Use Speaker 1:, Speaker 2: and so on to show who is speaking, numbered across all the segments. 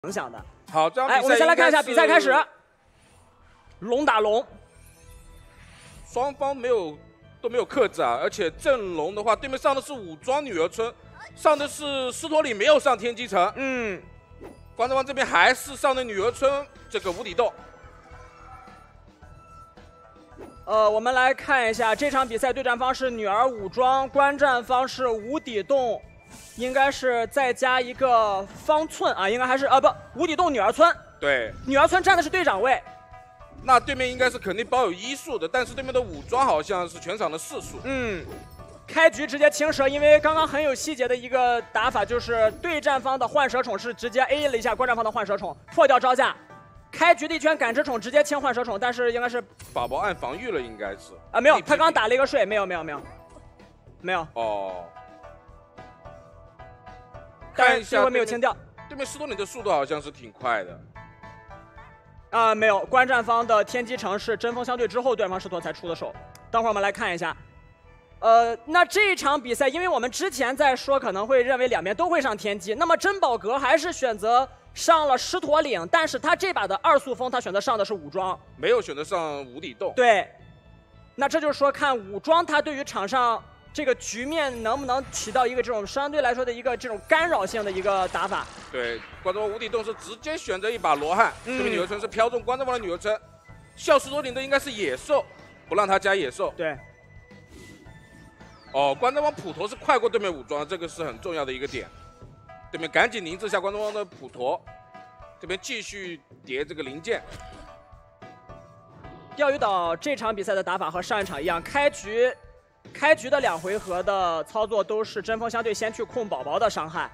Speaker 1: 影响的。
Speaker 2: 好，这场比赛
Speaker 1: 我们先来看一下比赛开始，龙打龙，
Speaker 2: 双方都没有克制啊，而且阵容的话，对面上的是武装女儿村，上的是狮驼岭，没有上天机城。观众方这边还是上的女儿村这个无底洞。
Speaker 1: 我们来看一下这场比赛，对战方是女儿武装，观战方是无底洞，应该是再加一个方寸啊，应该还是无底洞女儿村。
Speaker 2: 对，
Speaker 1: 女儿村站的是队长位。
Speaker 2: 那对面应该是肯定包有医术的，但是对面的武装好像是全场的士术。
Speaker 1: 开局直接青蛇，因为刚刚很有细节的一个打法，就是对战方的幻蛇宠是直接 A 了一下观战方的幻蛇宠，破掉招架。开局的一圈感知宠直接清幻蛇宠，但是应该是
Speaker 2: 宝宝按防御了，应该是
Speaker 1: 没有，他刚打了一个睡，没有。
Speaker 2: 哦，
Speaker 1: 看一下这回没有清掉。
Speaker 2: 对面狮驼岭的速度好像是挺快的。
Speaker 1: 没有，观战方的天机城是针锋相对之后，对方狮驼才出的手。等会儿我们来看一下。那这场比赛，因为我们之前在说可能会认为两边都会上天机，那么珍宝阁还是选择上了狮驼岭，但是他这把的二速风，他选择上的是武装，
Speaker 2: 没有选择上无底洞。
Speaker 1: 对，那这就是说，看武装他对于场上这个局面能不能起到一个这种相对来说的一个这种干扰性的一个打法。
Speaker 2: 对，观众方无底洞是直接选择一把罗汉，这边女儿村是飘中观众方的女儿村，笑狮驼岭的应该是野兽，不让他加野兽。
Speaker 1: 对。
Speaker 2: 观众方普陀是快过对面武装，这个是很重要的一个点。对面赶紧凝滞下观众方的普陀，这边继续叠这个零件。
Speaker 1: 钓鱼岛这场比赛的打法和上一场一样，开局的2回合的操作都是针锋相对，先去控宝宝的伤害。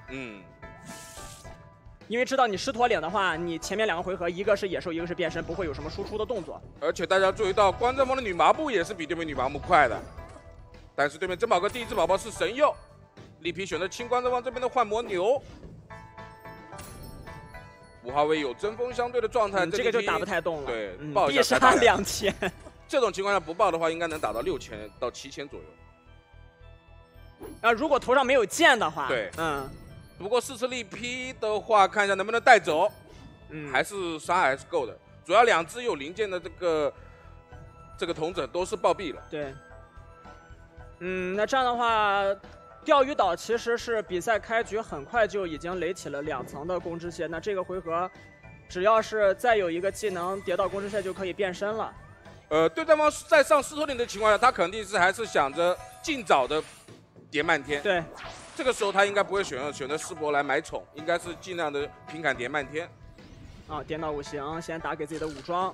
Speaker 1: 因为知道你狮驼岭的话，你前面2个回合一个是野兽，一个是变身，不会有什么输出的动作。
Speaker 2: 而且大家注意到，观众方的女麻布也是比对面女麻木快的。但是对面珍宝阁第一只宝宝是神佑，力皮选择清观众方这边的幻魔牛。5号位有针锋相对的状态，
Speaker 1: 这个就打不太动了。
Speaker 2: 对，爆一下
Speaker 1: 必杀2000。
Speaker 2: 这种情况下不爆的话，应该能打到6000到7000左右。
Speaker 1: 如果头上没有剑的话，
Speaker 2: 对，不过4次力劈的话，看一下能不能带走。还是伤害还是够的。主要2只有零件的这个童子都是暴毙了。
Speaker 1: 对。那这样的话，钓鱼岛其实是比赛开局很快就已经垒起了2层的攻之线，那这个回合只要是再有一个技能叠到攻之线就可以变身了。
Speaker 2: 对战方在上狮驼岭的情况下，他肯定是还是想着尽早的叠漫天。
Speaker 1: 对，
Speaker 2: 这个时候他应该不会选择师伯来买宠，应该是尽量的平砍叠漫天。
Speaker 1: 颠倒五行，先打给自己的武装。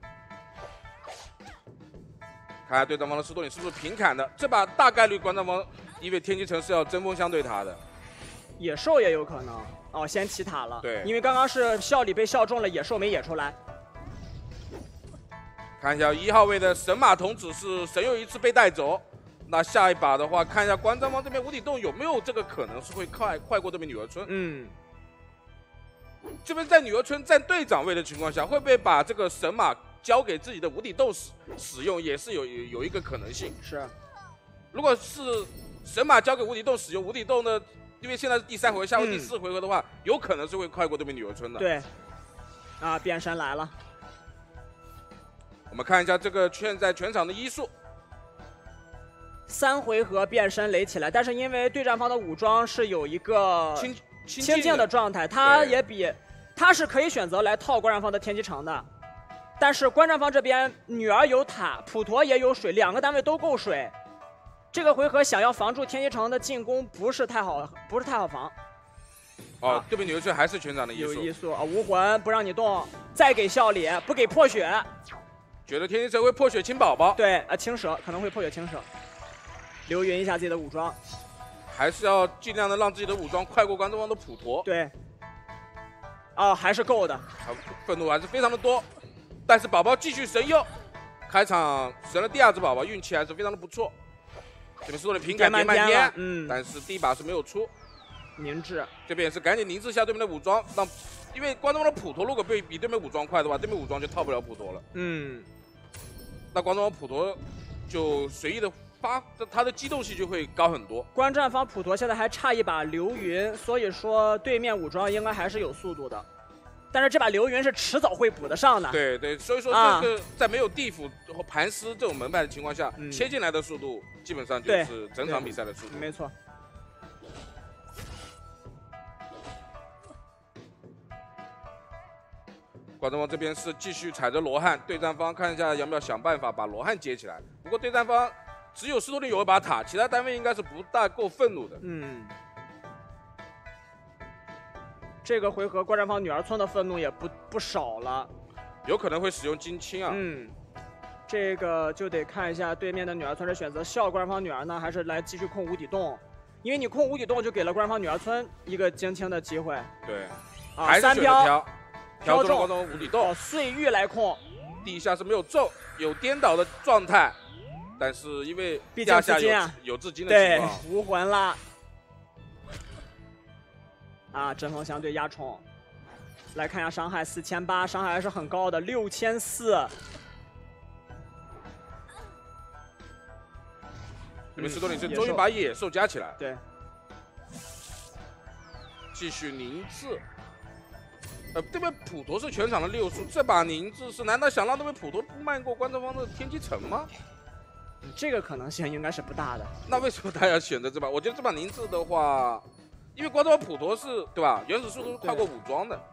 Speaker 2: 看下对战方的狮驼岭是不是平砍的，这把大概率观众方因为天机城是要针锋相对他的，
Speaker 1: 野兽也有可能。先起塔了。
Speaker 2: 对，
Speaker 1: 因为刚刚是笑里被笑中了，野兽没野出来。
Speaker 2: 看一下1号位的神马童子是神佑一次被带走，那下一把的话，看一下观众方这边无底洞有没有这个可能是会快过这边女儿村。这边在女儿村站队长位的情况下，会不会把这个神马交给自己的无底洞使用，也是有一个可能性。
Speaker 1: 是，
Speaker 2: 如果是神马交给无底洞使用，无底洞呢，因为现在是第3回合，下回第4回合的话，有可能是会快过对面女儿村的。
Speaker 1: 对，变身来了。
Speaker 2: 我们看一下这个现在全场的医术
Speaker 1: ，3回合变身垒起来，但是因为对战方的武装是有一个清静的状态，他是可以选择来套观战方的天机城的。但是观战方这边女儿有塔，普陀也有水，2个单位都够水。这个回合想要防住天机城的进攻不是太好防。
Speaker 2: 对面女儿村还是全场的医术。
Speaker 1: 有医术无魂不让你动，再给笑里不给破血，
Speaker 2: 觉得天机城会破血清宝宝。
Speaker 1: 对，青蛇可能会破血青蛇，留匀一下自己的武装，
Speaker 2: 还是要尽量的让自己的武装快过观众方的普陀。
Speaker 1: 对，还是够的，
Speaker 2: 愤怒还是非常的多。但是宝宝继续神佑，开场神了第2只宝宝，运气还是非常的不错。这边是的平砍叠漫天，但是第1把是没有出。
Speaker 1: 凝滞，
Speaker 2: 这边也是赶紧凝滞下对面的武装，因为观众方的普陀如果比对面武装快的话，对面武装就套不了普陀了。那观众方普陀就随意的他的机动性就会高很多。
Speaker 1: 观战方普陀现在还差一把流云，所以说对面武装应该还是有速度的。 但是这把流云是迟早会补得上的。
Speaker 2: 对对，所以说这个在没有地府和盘丝这种门派的情况下，切进来的速度基本上就是整场比赛的速度。
Speaker 1: 没错。
Speaker 2: 观众方这边是继续踩着罗汉，对战方看一下要不要想办法把罗汉接起来。不过对战方只有斯托林有一把塔，其他单位应该是不大够愤怒的。
Speaker 1: 这个回合观战方女儿村的愤怒也不少了，
Speaker 2: 有可能会使用金青啊。
Speaker 1: 这个就得看一下对面的女儿村是选择笑观战方女儿呢，还是来继续控无底洞？因为你控无底洞就给了观战方女儿村一个金青的机会。
Speaker 2: 对，
Speaker 1: 还
Speaker 2: 是选择挑中观众无底洞，
Speaker 1: 碎玉来控，
Speaker 2: 地下是没有中，有颠倒的状态，但是因为
Speaker 1: 毕竟
Speaker 2: 下有至今的情况，
Speaker 1: 对，无魂了。针锋相对压冲，来看一下伤害4800，伤害还是很高的6400。
Speaker 2: 这边斯托林是终于把野兽加起来，
Speaker 1: 对，
Speaker 2: 继续凝滞。这边普陀是全场的6数，这把凝滞是难道想让这边普陀慢过观众方的天机城吗？
Speaker 1: 这个可能性应该是不大的。
Speaker 2: 那为什么他要选择这把？我觉得这把凝滞的话。因为观众方普陀是对吧？原始速度是快过武装的。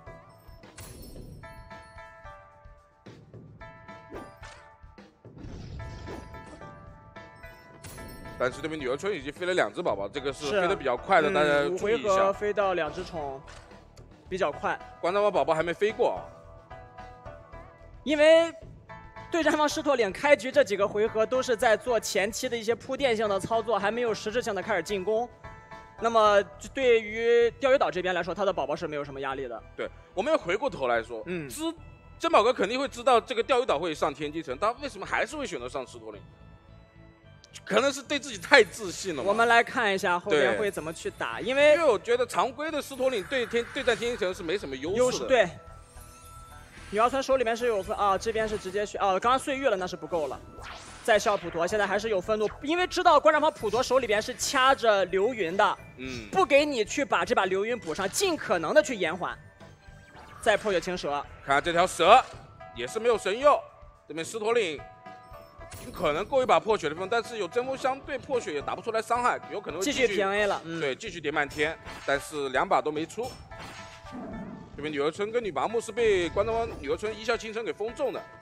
Speaker 2: 但是这边女儿村已经飞了2只宝宝，这个是飞得比较快的，大家注意一下。
Speaker 1: 5回合飞到2只宠，比较快。
Speaker 2: 观众方宝宝还没飞过，
Speaker 1: 因为对战方狮驼岭开局这几个回合都是在做前期的一些铺垫性的操作，还没有实质性的开始进攻。那么对于钓鱼岛这边来说，他的宝宝是没有什么压力的。
Speaker 2: 对，我们要回过头来说，珍宝哥肯定会知道这个钓鱼岛会上天机城，他为什么还是会选择上狮驼岭？可能是对自己太自信了。
Speaker 1: 我们来看一下后边会怎么去打，因为
Speaker 2: 我觉得常规的狮驼岭对战天机城是没什么优势的。
Speaker 1: 对，女儿村手里面是有分这边是直接选刚刚碎玉了，那是不够了。再笑普陀，现在还是有愤怒，因为知道观战方普陀手里边是掐着流云的，不给你去把这把流云补上，尽可能的去延缓。再破血青蛇，
Speaker 2: 看这条蛇也是没有神佑，这边狮驼岭可能够一把破血的分，但是有针锋相对，破血也打不出来伤害，有可能会
Speaker 1: 继续平 A 了。
Speaker 2: 对，继续叠漫天，但是2把都没出。这边女儿村跟女拔木是被观战方女儿村一笑倾城给封中的。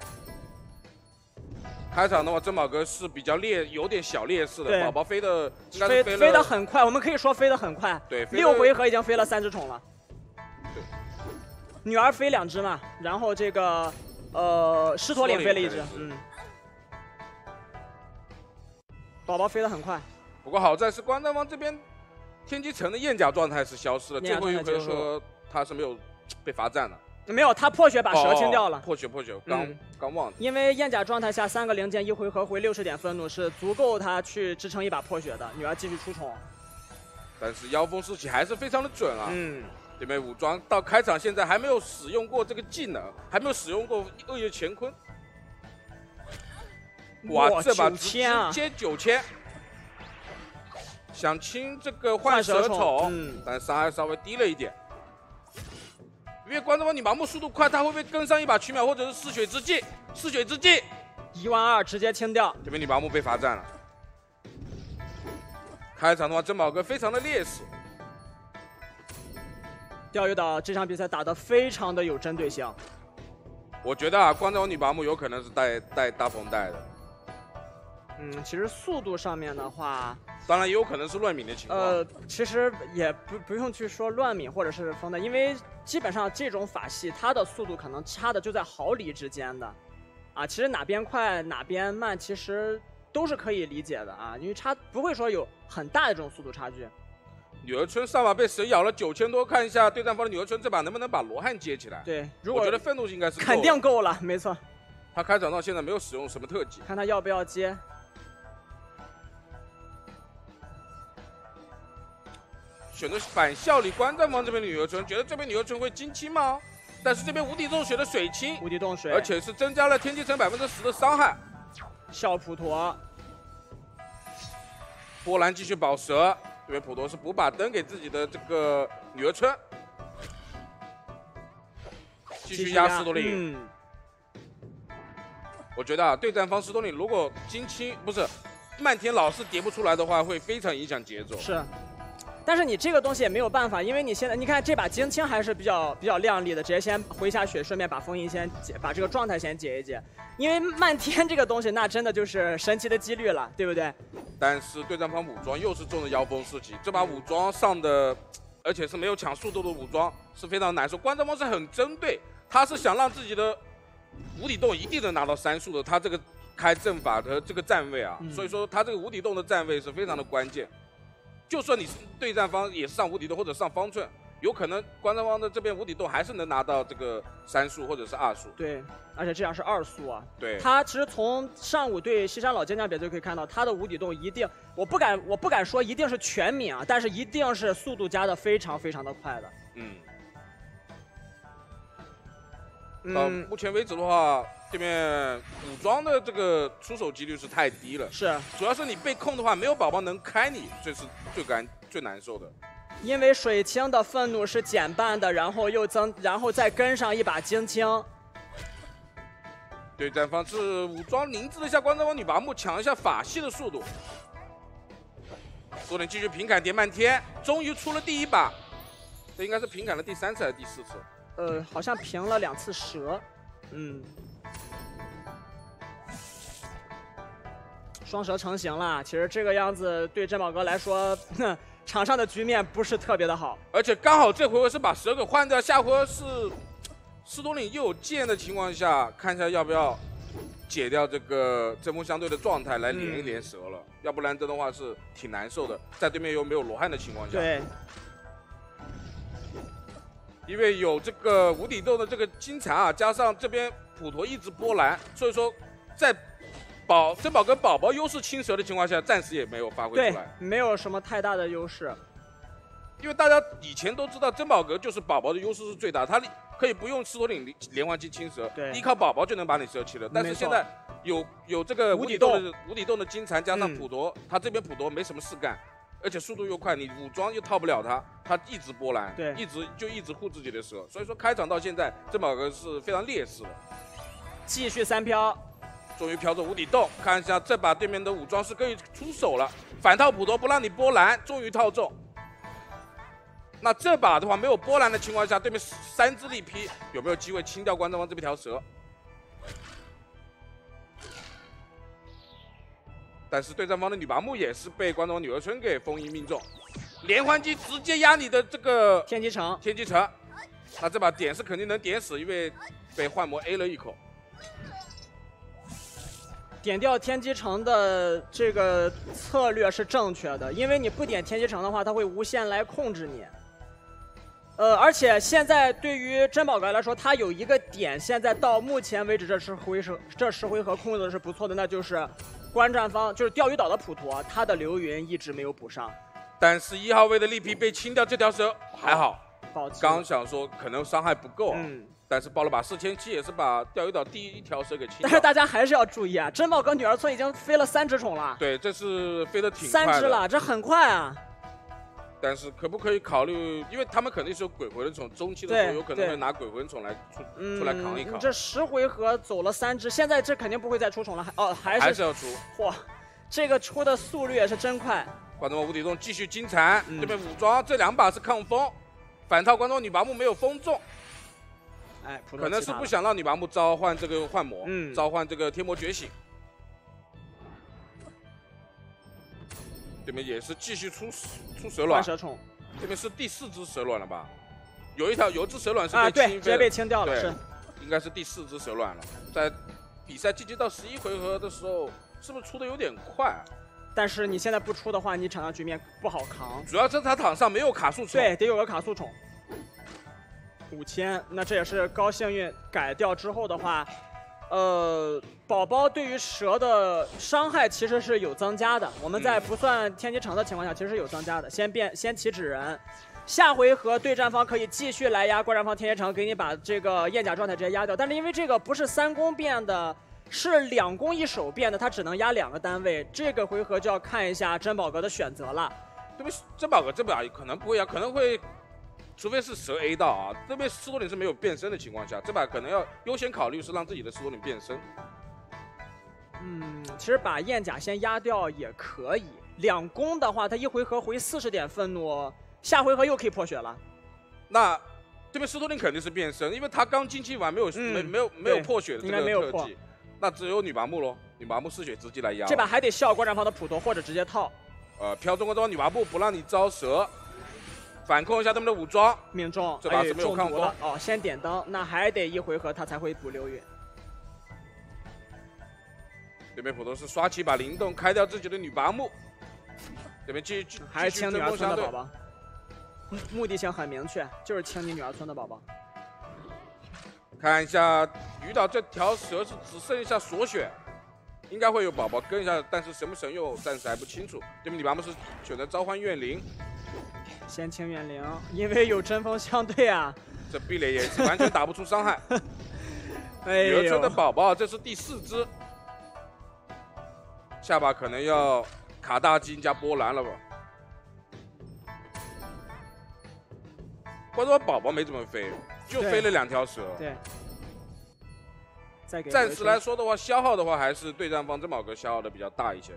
Speaker 2: 开场的话，珍宝哥是比较有点小劣势的，宝宝飞的应该是
Speaker 1: 飞得很快，我们可以说飞得很快。
Speaker 2: 对
Speaker 1: ，6回合已经飞了3只宠了。
Speaker 2: 对，
Speaker 1: 女儿飞2只嘛，然后这个狮驼岭飞了1只，宝宝飞得很快。
Speaker 2: 不过好在是观战方这边天机城的焰甲状态是消失了，最后一回合他是没有被罚站的。
Speaker 1: 没有，他破血把蛇清掉了。
Speaker 2: 破血，刚忘了。
Speaker 1: 因为焰甲状态下3个零件1回合回60点愤怒是足够他去支撑一把破血的。女儿继续出宠，
Speaker 2: 但是妖风四起还是非常的准啊。这边武装到开场现在还没有使用过这个技能，还没有使用过恶月乾坤。哇，这把直接9000，想清这个换蛇宠，但伤害稍微低了一点。因为观众方你盲目速度快，他会不会跟上一把取秒或者是嗜血之技？嗜血之技
Speaker 1: 12000直接清掉。
Speaker 2: 这边你盲目被罚站了。开场的话，珍宝哥非常的劣势。
Speaker 1: 钓鱼岛这场比赛打得非常的有针对性。
Speaker 2: 我觉得观众方女拔木有可能是带大风带的。
Speaker 1: 其实速度上面的话，
Speaker 2: 当然也有可能是乱抿的情况。
Speaker 1: 其实也不用去说乱抿或者是风带，因为基本上这种法系它的速度可能差的就在毫厘之间的，其实哪边快哪边慢其实都是可以理解的因为不会说有很大的这种速度差距。
Speaker 2: 女儿村上把被蛇咬了9000多，看一下对战方的女儿村这把能不能把罗汉接起来。
Speaker 1: 对，
Speaker 2: 我觉得愤怒应该是
Speaker 1: 肯定够了，没错。
Speaker 2: 他开场到现在没有使用什么特技，
Speaker 1: 看他要不要接。
Speaker 2: 选择反效力观战方这边女儿村，觉得这边女儿村会金青吗？但是这边无底洞血的水清，
Speaker 1: 无底洞水，
Speaker 2: 而且是增加了天机城10%的伤害。
Speaker 1: 笑普陀，
Speaker 2: 波兰继续保蛇，这边普陀是补把灯给自己的这个女儿村。 继续压石头岭。我觉得啊，对战方石头岭如果金青不是漫天老是叠不出来的话，会非常影响节奏。
Speaker 1: 是。但是你这个东西也没有办法，因为你现在你看这把金青还是比较亮丽的，直接先回一下血，顺便把封印先解，把这个状态先解一解。因为漫天这个东西，那真的就是神奇的几率了，对不对？
Speaker 2: 但是对战方武装又是中的妖风四级，这把武装上的，而且是没有抢速度的武装，是非常难受。关张方是很针对，他是想让自己的无底洞一定能拿到3速的，他这个开阵法和这个站位啊，所以说他这个无底洞的站位是非常的关键。就算你是对战方也是上无底洞或者上方寸，有可能关张方的这边无底洞还是能拿到这个3速或者是2速。
Speaker 1: 对，而且这样是2速啊。
Speaker 2: 对，
Speaker 1: 他其实从上午对西山老健将比就可以看到，他的无底洞一定，我不敢说一定是全免啊，但是一定是速度加的非常的快的。
Speaker 2: 到目前为止的话，这边武装的这个出手几率是太低了。
Speaker 1: 是，
Speaker 2: 主要是你被控的话，没有宝宝能开你，这是最难受的。
Speaker 1: 因为水清的愤怒是减半的，然后再跟上一把金青。
Speaker 2: 对战方是武装凝滞了一下关张方女拔木，抢一下法系的速度。多点继续平砍叠漫天，终于出了第1把，这应该是平砍了第3次还是第4次？
Speaker 1: 好像平了2次蛇。双蛇成型了，其实这个样子对珍宝哥来说，场上的局面不是特别的好。
Speaker 2: 而且刚好这回合是把蛇给换掉，下回合是石头岭又有剑的情况下，看一下要不要解掉这个针锋相对的状态来连一连蛇了，要不然真的话是挺难受的，在对面又没有罗汉的情况下。
Speaker 1: 对。
Speaker 2: 因为有这个无底洞的这个金蝉啊，加上这边普陀一直波澜，所以说在珍宝跟宝宝优势青蛇的情况下，暂时也没有发挥出来，
Speaker 1: 没有什么太大的优势。
Speaker 2: 因为大家以前都知道珍宝阁就是宝宝的优势是最大，他可以不用石头岭连环击青蛇，依靠宝宝就能把你蛇气了。但是现在有这个无底洞的金蝉加上普陀，他这边普陀没什么事干。而且速度又快，你武装又套不了他一直波澜，
Speaker 1: 对，
Speaker 2: 一直护自己的蛇，所以说开场到现在，珍宝阁是非常劣势的。
Speaker 1: 继续3飘，
Speaker 2: 终于飘着无底洞，看一下这把对面的武装是可以出手了，反套普陀不让你波澜，终于套中。那这把的话没有波澜的情况下，对面3只力劈，有没有机会清掉关张方这条蛇？但是对战方的女拔木也是被关张方女儿春给封印命中，连环击直接压你的这个
Speaker 1: 天机城。
Speaker 2: 那这把点是肯定能点死，因为被幻魔 A 了一口。
Speaker 1: 点掉天机城的这个策略是正确的，因为你不点天机城的话，它会无限来控制你。而且现在对于珍宝阁来说，它有一个点，现在到目前为止这10回合控制的是不错的，那就是观战方就是钓鱼岛的普陀，他的流云一直没有补上。
Speaker 2: 但是1号位的力劈被清掉，这条蛇还好。刚想说可能伤害不够，但是爆了把4000也是把钓鱼岛第1条蛇给清掉。
Speaker 1: 但是大家还是要注意啊，珍宝阁女儿村已经飞了3只宠了。
Speaker 2: 对，这是飞得挺快的。
Speaker 1: 3只了，这很快啊。
Speaker 2: 但是可不可以考虑？因为他们肯定是有鬼魂宠，中期的时候有可能会拿鬼魂宠来出来扛一扛。
Speaker 1: 这10回合走了3只，现在这肯定不会再出宠了，
Speaker 2: 还是要出。
Speaker 1: 嚯，这个出的速率也是真快。
Speaker 2: 关张方无底洞继续金蝉，这边武装这2把是抗风，反套关张女拔木没有封中。可能是不想让女拔木召唤这个幻魔，召唤这个天魔觉醒。这边也是继续出蛇卵，
Speaker 1: 蛇宠。
Speaker 2: 这边是第4只蛇卵了吧？有一只蛇卵是被
Speaker 1: 对，直接被清掉了，是，
Speaker 2: 应该是第4只蛇卵了。在比赛晋级到11回合的时候，是不是出的有点快？
Speaker 1: 但是你现在不出的话，你场上局面不好扛。
Speaker 2: 主要是他场上没有卡速宠，
Speaker 1: 对，得有个卡速宠。5000，那这也是高幸运改掉之后的话。宝宝对于蛇的伤害其实是有增加的。我们在不算天机城的情况下，其实是有增加的。先起纸人，下回合对战方可以继续来压观战方天机城，给你把这个燕甲状态直接压掉。但是因为这个不是3攻变的，是2攻1守变的，它只能压2个单位。这个回合就要看一下珍宝阁的选择了。
Speaker 2: 对不？珍宝阁这把可能不会压，可能会除非是蛇 A 到啊，这边斯多林是没有变身的情况下，这把可能要优先考虑是让自己的斯多林变身。
Speaker 1: 其实把燕甲先压掉也可以。2攻的话，他一回合回40点愤怒，下回合又可以破血了。
Speaker 2: 那这边斯多林肯定是变身，因为他刚进去完没有破血的这个特技，那只有女拔木喽。女拔木嗜血之技来压。
Speaker 1: 这把还得笑观战方的普陀或者直接套。
Speaker 2: 飘中观战方女拔木不让你招蛇。 反控一下他们的武装，
Speaker 1: 命中，
Speaker 2: 这把是没有抗风
Speaker 1: 哦，先点灯，那还得1回合他才会补流云。
Speaker 2: 这边普陀是刷起一把灵动，开掉自己的女拔木。这边
Speaker 1: 还是清女儿村的宝宝，目的性很明确，就是清你女儿村的宝宝。
Speaker 2: 看一下鱼岛这条蛇是只剩下锁血，应该会有宝宝跟一下，但是神不神佑暂时还不清楚。这边女拔木是选择召唤怨灵。
Speaker 1: 先清怨灵，因为有针锋相对啊。
Speaker 2: 这壁垒也是完全打不出伤害。
Speaker 1: 女
Speaker 2: 儿村的宝宝，这是第4只，下把可能要卡大金加波兰了吧？关键宝宝没怎么飞，就飞了2条蛇。
Speaker 1: 对。再给。
Speaker 2: 暂时来说的话，消耗的话还是对战方珍宝阁消耗的比较大一些。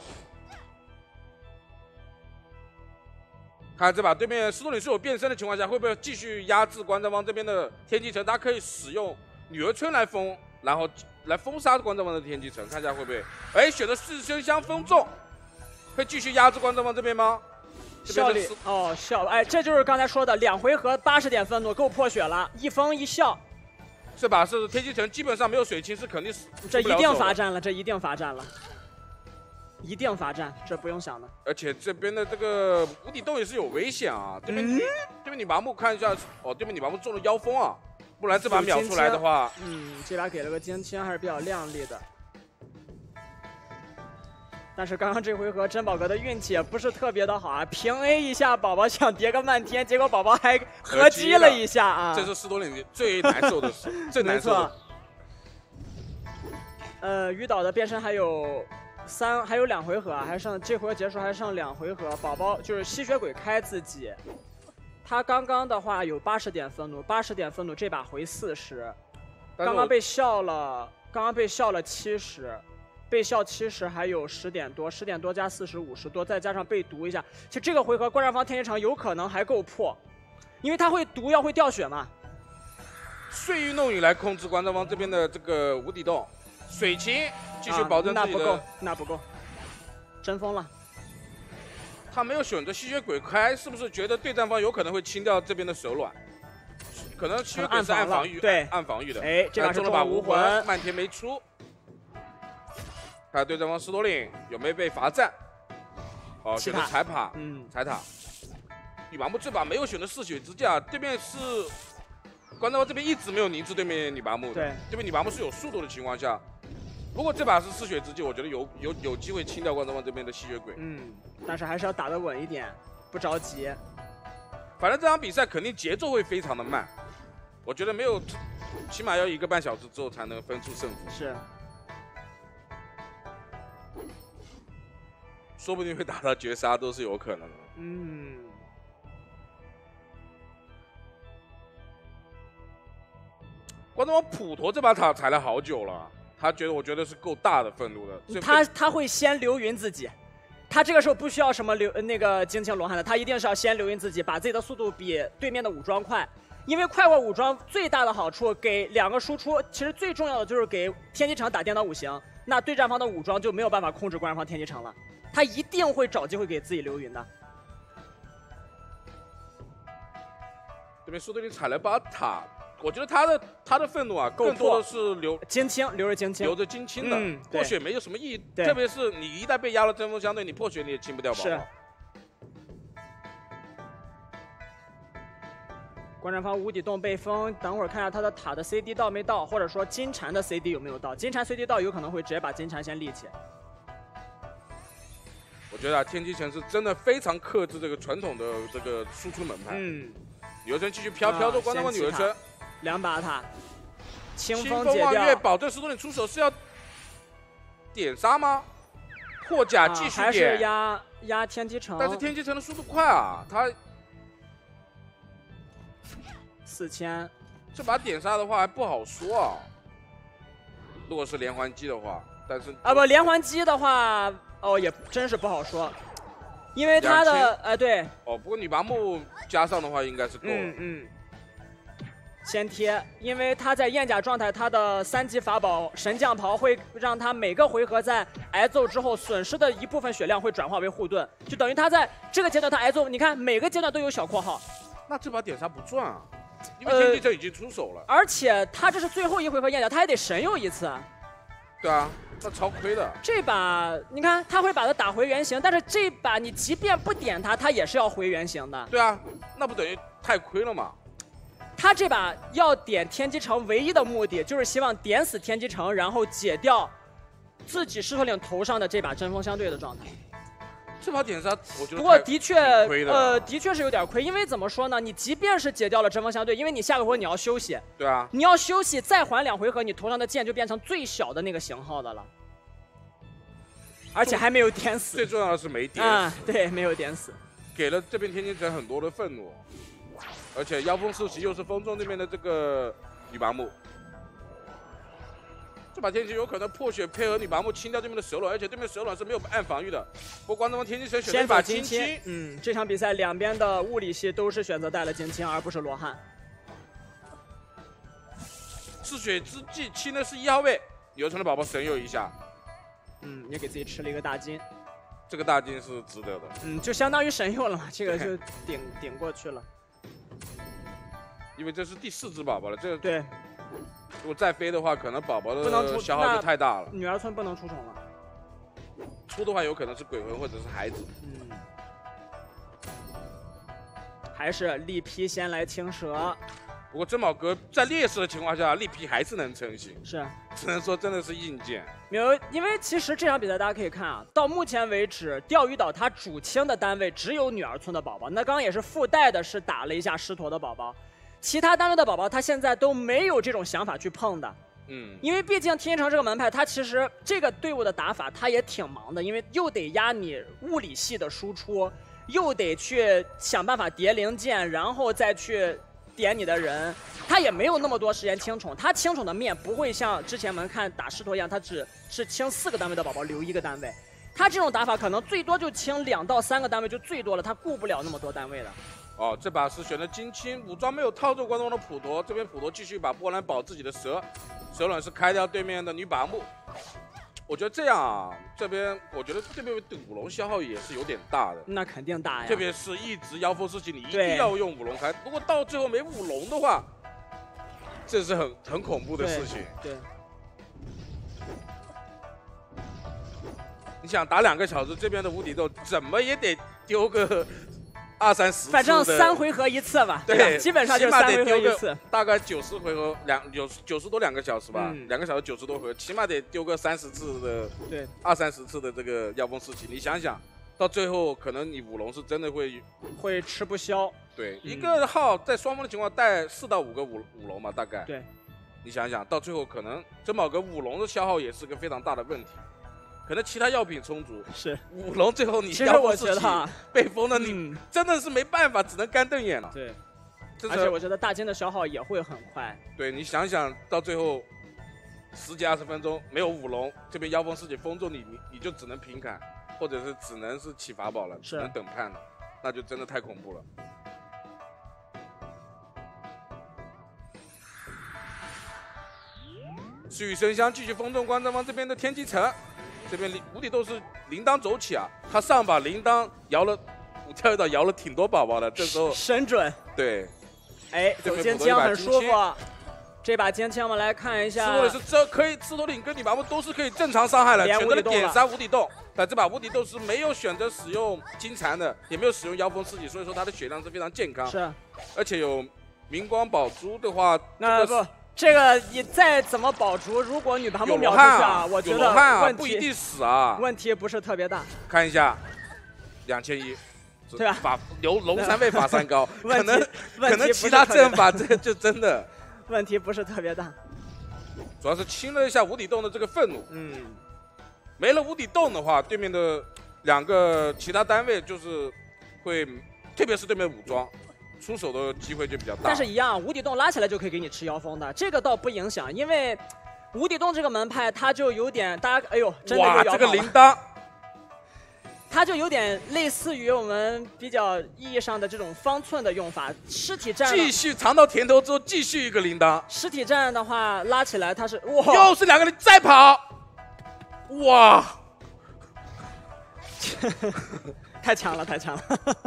Speaker 2: 看这把对面斯多林是有变身的情况下，会不会继续压制观战方这边的天机城？他可以使用女儿村来封，然后来封杀观战方的天机城，看一下会不会？哎，选择4生香封中，会继续压制观战方这边吗？
Speaker 1: 效力哦，哎，这就是刚才说的2回合80点愤怒够破血了，一封一笑。
Speaker 2: 这把是天机城基本上没有水清，是肯定死。
Speaker 1: 这一定罚站了，这一定罚站了。 一定罚站，这不用想的。
Speaker 2: 而且这边的这个无底洞也是有危险啊！这边你拔木看一下，哦，对面你拔木中了妖风啊，不然这把秒出来的话，
Speaker 1: 这把给了个金青，还是比较亮丽的。但是刚刚这回合珍宝阁的运气也不是特别的好啊，平 A 一下宝宝想叠个漫天，结果宝宝还合击了一下啊！
Speaker 2: 这是斯多林最难受的事，最难受
Speaker 1: 的。鱼岛的变身还有。 还有2回合啊，还剩这回合结束还剩2回合。宝宝就是吸血鬼开自己，他刚刚的话有80点愤怒，80点愤怒这把回40，刚刚被笑了70，被笑70还有10点多，10点多加40 50多，再加上被毒一下，其实这个回合观战方天机城有可能还够破，因为他会毒要会掉血嘛。
Speaker 2: 碎玉弄影来控制观战方这边的这个无底洞，水琴。 继续保证自己的，
Speaker 1: 那不够，真疯了。
Speaker 2: 他没有选择吸血鬼开，是不是觉得对战方有可能会清掉这边的手卵？可能吸血鬼是暗防御，
Speaker 1: 对，
Speaker 2: 暗防御的。
Speaker 1: 哎，这把
Speaker 2: 中了把无魂，漫天没出。看对战方斯多林有没有被罚站？哦，选择踩塔，踩塔。女拔木这把没有选择嗜血之架，对面是观战方这边一直没有凝滞对面女拔木的，
Speaker 1: 对，
Speaker 2: 这边女拔木是有速度的情况下。 如果这把是嗜血之际，我觉得有机会清掉观战方这边的吸血鬼。
Speaker 1: 但是还是要打得稳一点，不着急。
Speaker 2: 反正这场比赛肯定节奏会非常的慢，我觉得没有，起码要1个半小时之后才能分出胜负。
Speaker 1: 是，
Speaker 2: 说不定会打到绝杀都是有可能的。观战方普陀这把塔踩了好久了。 我觉得是够大的愤怒的。
Speaker 1: 他会先流云自己，他这个时候不需要什么那个金青罗汉的，他一定是要先流云自己，把自己的速度比对面的武装快。因为快过武装最大的好处，给2个输出，其实最重要的就是给天机城打电脑5行，那对战方的武装就没有办法控制观战方天机城了，他一定会找机会给自己流云的。
Speaker 2: 这边苏德林踩了把塔。 我觉得他的愤怒啊，更多的是留着金青的，破血没有什么意义。特别是你一旦被压了针锋相对，你破血你也清不掉宝宝。是。
Speaker 1: 观战方无底洞被封，等会儿看一下他的塔的 CD 到没到，或者说金蝉的 CD 有没有到。金蝉 CD 到，有可能会直接把金蝉先立起。
Speaker 2: 我觉得啊，天机城是真的非常克制这个传统的这个输出门派。女儿村继续飘着观战方女儿村。
Speaker 1: 2把塔，清
Speaker 2: 风望月保证斯多林出手是要点杀吗？破甲继续点，
Speaker 1: 还是压天机城？
Speaker 2: 但是天机城的速度快啊，他
Speaker 1: 4000。
Speaker 2: 这把点杀的话还不好说啊。如果是连环击的话，但是
Speaker 1: 啊不，连环击的话，哦也真是不好说，因为他的对。
Speaker 2: 哦，不过女拔木加上的话应该是够了。
Speaker 1: 先贴，因为他在验甲状态，他的3级法宝神将袍会让他每个回合在挨揍之后损失的一部分血量会转化为护盾，就等于他在这个阶段他挨揍，你看每个阶段都有小括号。
Speaker 2: 那这把点杀不赚啊，因为天机城已经出手了，
Speaker 1: 而且他这是最后一回合验甲，他还得神佑一次。
Speaker 2: 对啊，那超亏的。
Speaker 1: 这把你看他会把它打回原形，但是这把你即便不点他也是要回原形的。
Speaker 2: 对啊，那不等于太亏了吗？
Speaker 1: 他这把要点天机城，唯一的目的就是希望点死天机城，然后解掉自己狮驼岭头上的这把针锋相对的状态。
Speaker 2: 这把点杀，我觉得
Speaker 1: 不过的确，的确是有点亏，因为怎么说呢？你即便是解掉了针锋相对，因为你下个回合你要休息，
Speaker 2: 对啊，
Speaker 1: 你要休息再还2回合，你头上的剑就变成最小的那个型号的了，而且还没有点死。
Speaker 2: 最重要的是没点死，
Speaker 1: 对，没有点死，
Speaker 2: 给了这边天机城很多的愤怒。而且妖风四起又是风中那边的这个女拔木，这把天机有可能破血配合女拔木清掉对面的蛇卵，而且对面蛇卵是没有按防御的。不过观众们天机城选择一把金青，
Speaker 1: 这场比赛两边的物理系都是选择带了金青，而不是罗汉。
Speaker 2: 嗜血之际清的是1号位，牛城的宝宝神佑一下，
Speaker 1: 也给自己吃了一个大金，
Speaker 2: 这个大金是值得的，
Speaker 1: 就相当于神佑了嘛，这个就顶过去了。
Speaker 2: 因为这是第4只宝宝了，这个
Speaker 1: 对，
Speaker 2: 如果再飞的话，可能宝宝的消耗就太大了。
Speaker 1: 女儿村不能出宠了，
Speaker 2: 出的话有可能是鬼魂或者是孩子。
Speaker 1: 还是力劈先来青蛇。
Speaker 2: 不过珍宝阁在劣势的情况下，力劈还是能成型，
Speaker 1: 是，
Speaker 2: 只能说真的是硬件。
Speaker 1: 因为其实这场比赛大家可以看啊，到目前为止，钓鱼岛它主清的单位只有女儿村的宝宝，那刚刚也是附带的是打了一下狮驼的宝宝。其他单位的宝宝，他现在都没有这种想法去碰的，因为毕竟天机城这个门派，他其实这个队伍的打法他也挺忙的，因为又得压你物理系的输出，又得去想办法叠零件，然后再去点你的人，他也没有那么多时间清宠，他清宠的面不会像之前我们看打狮驼一样，他只是清4个单位的宝宝留1个单位，他这种打法可能最多就清2到3个单位就最多了，他顾不了那么多单位的。
Speaker 2: 哦，这把是选的金青，武装没有套住观众的普陀，这边普陀继续把波兰保自己的蛇卵是开掉对面的女拔木。我觉得这样啊，这边我觉得对面的舞龙消耗也是有点大的。
Speaker 1: 那肯定大呀，
Speaker 2: 特别是一直妖风四起，你一定要用舞龙开，如果到最后没舞龙的话，这是很恐怖的事情。
Speaker 1: 对。
Speaker 2: 你想打2个小时，这边的无底洞怎么也得丢个20、30次，
Speaker 1: 反正3回合1次吧，对，基本上就是3回合1次，
Speaker 2: 大概90回合90多2个小时吧，2个小时90多回合，起码得丢个30次的，对，20、30次的这个妖风四起，你想想，到最后可能你舞龙是真的会
Speaker 1: 吃不消，
Speaker 2: 对，一个号在双方的情况带4到5个舞龙嘛，大概，
Speaker 1: 对，
Speaker 2: 你想想到最后可能珍宝阁舞龙的消耗也是个非常大的问题。可能其他药品充足，
Speaker 1: 是
Speaker 2: 舞龙最后你
Speaker 1: 妖风四起
Speaker 2: 被封了，你真的是没办法，只能干瞪眼了。
Speaker 1: 对，而且我觉得大金的消耗也会很快。
Speaker 2: 对，你想想到最后10几20分钟没有舞龙，这边妖风四起封住你就只能平砍，或者是只能是起法宝了，只能等判了，那就真的太恐怖了。是与神香继续封中观众方这边的天机城。这边无底洞是铃铛走起啊，他上把铃铛摇了，钓鱼岛摇了挺多宝宝的，这时候
Speaker 1: 神准。
Speaker 2: 对，
Speaker 1: 哎，走金枪很舒服。这把金枪我们来看一下，
Speaker 2: 狮驼岭是可以，狮驼岭跟女拔木都是可以正常伤害了，选择了点杀无底洞，但这把无底洞是没有选择使用金蝉的，也没有使用妖风四起，所以说它的血量是非常健康。
Speaker 1: 是，
Speaker 2: 而且有明光宝珠的话，
Speaker 1: 那不。这个你再怎么保住，如果女拔木秒出去，我觉得问题
Speaker 2: 不一定死啊，
Speaker 1: 问题不是特别大。
Speaker 2: 看一下，2100，
Speaker 1: 对吧？
Speaker 2: 龙3倍法3高，可能其他阵法这就真的
Speaker 1: 问题不是特别大，
Speaker 2: 主要是清了一下无底洞的这个愤怒。没了无底洞的话，对面的2个其他单位就是会，特别是对面武装。 出手的机会就比较大。
Speaker 1: 但是一样，无底洞拉起来就可以给你吃妖风的，这个倒不影响，因为无底洞这个门派它就有点大家哎呦，真的
Speaker 2: 哇，这个铃铛。
Speaker 1: 它就有点类似于我们比较意义上的这种方寸的用法，尸体战
Speaker 2: 继续尝到甜头之后，继续一个铃铛。
Speaker 1: 尸体战的话，拉起来它是哇，
Speaker 2: 又是2个人再跑，哇，
Speaker 1: 太强了，太强了。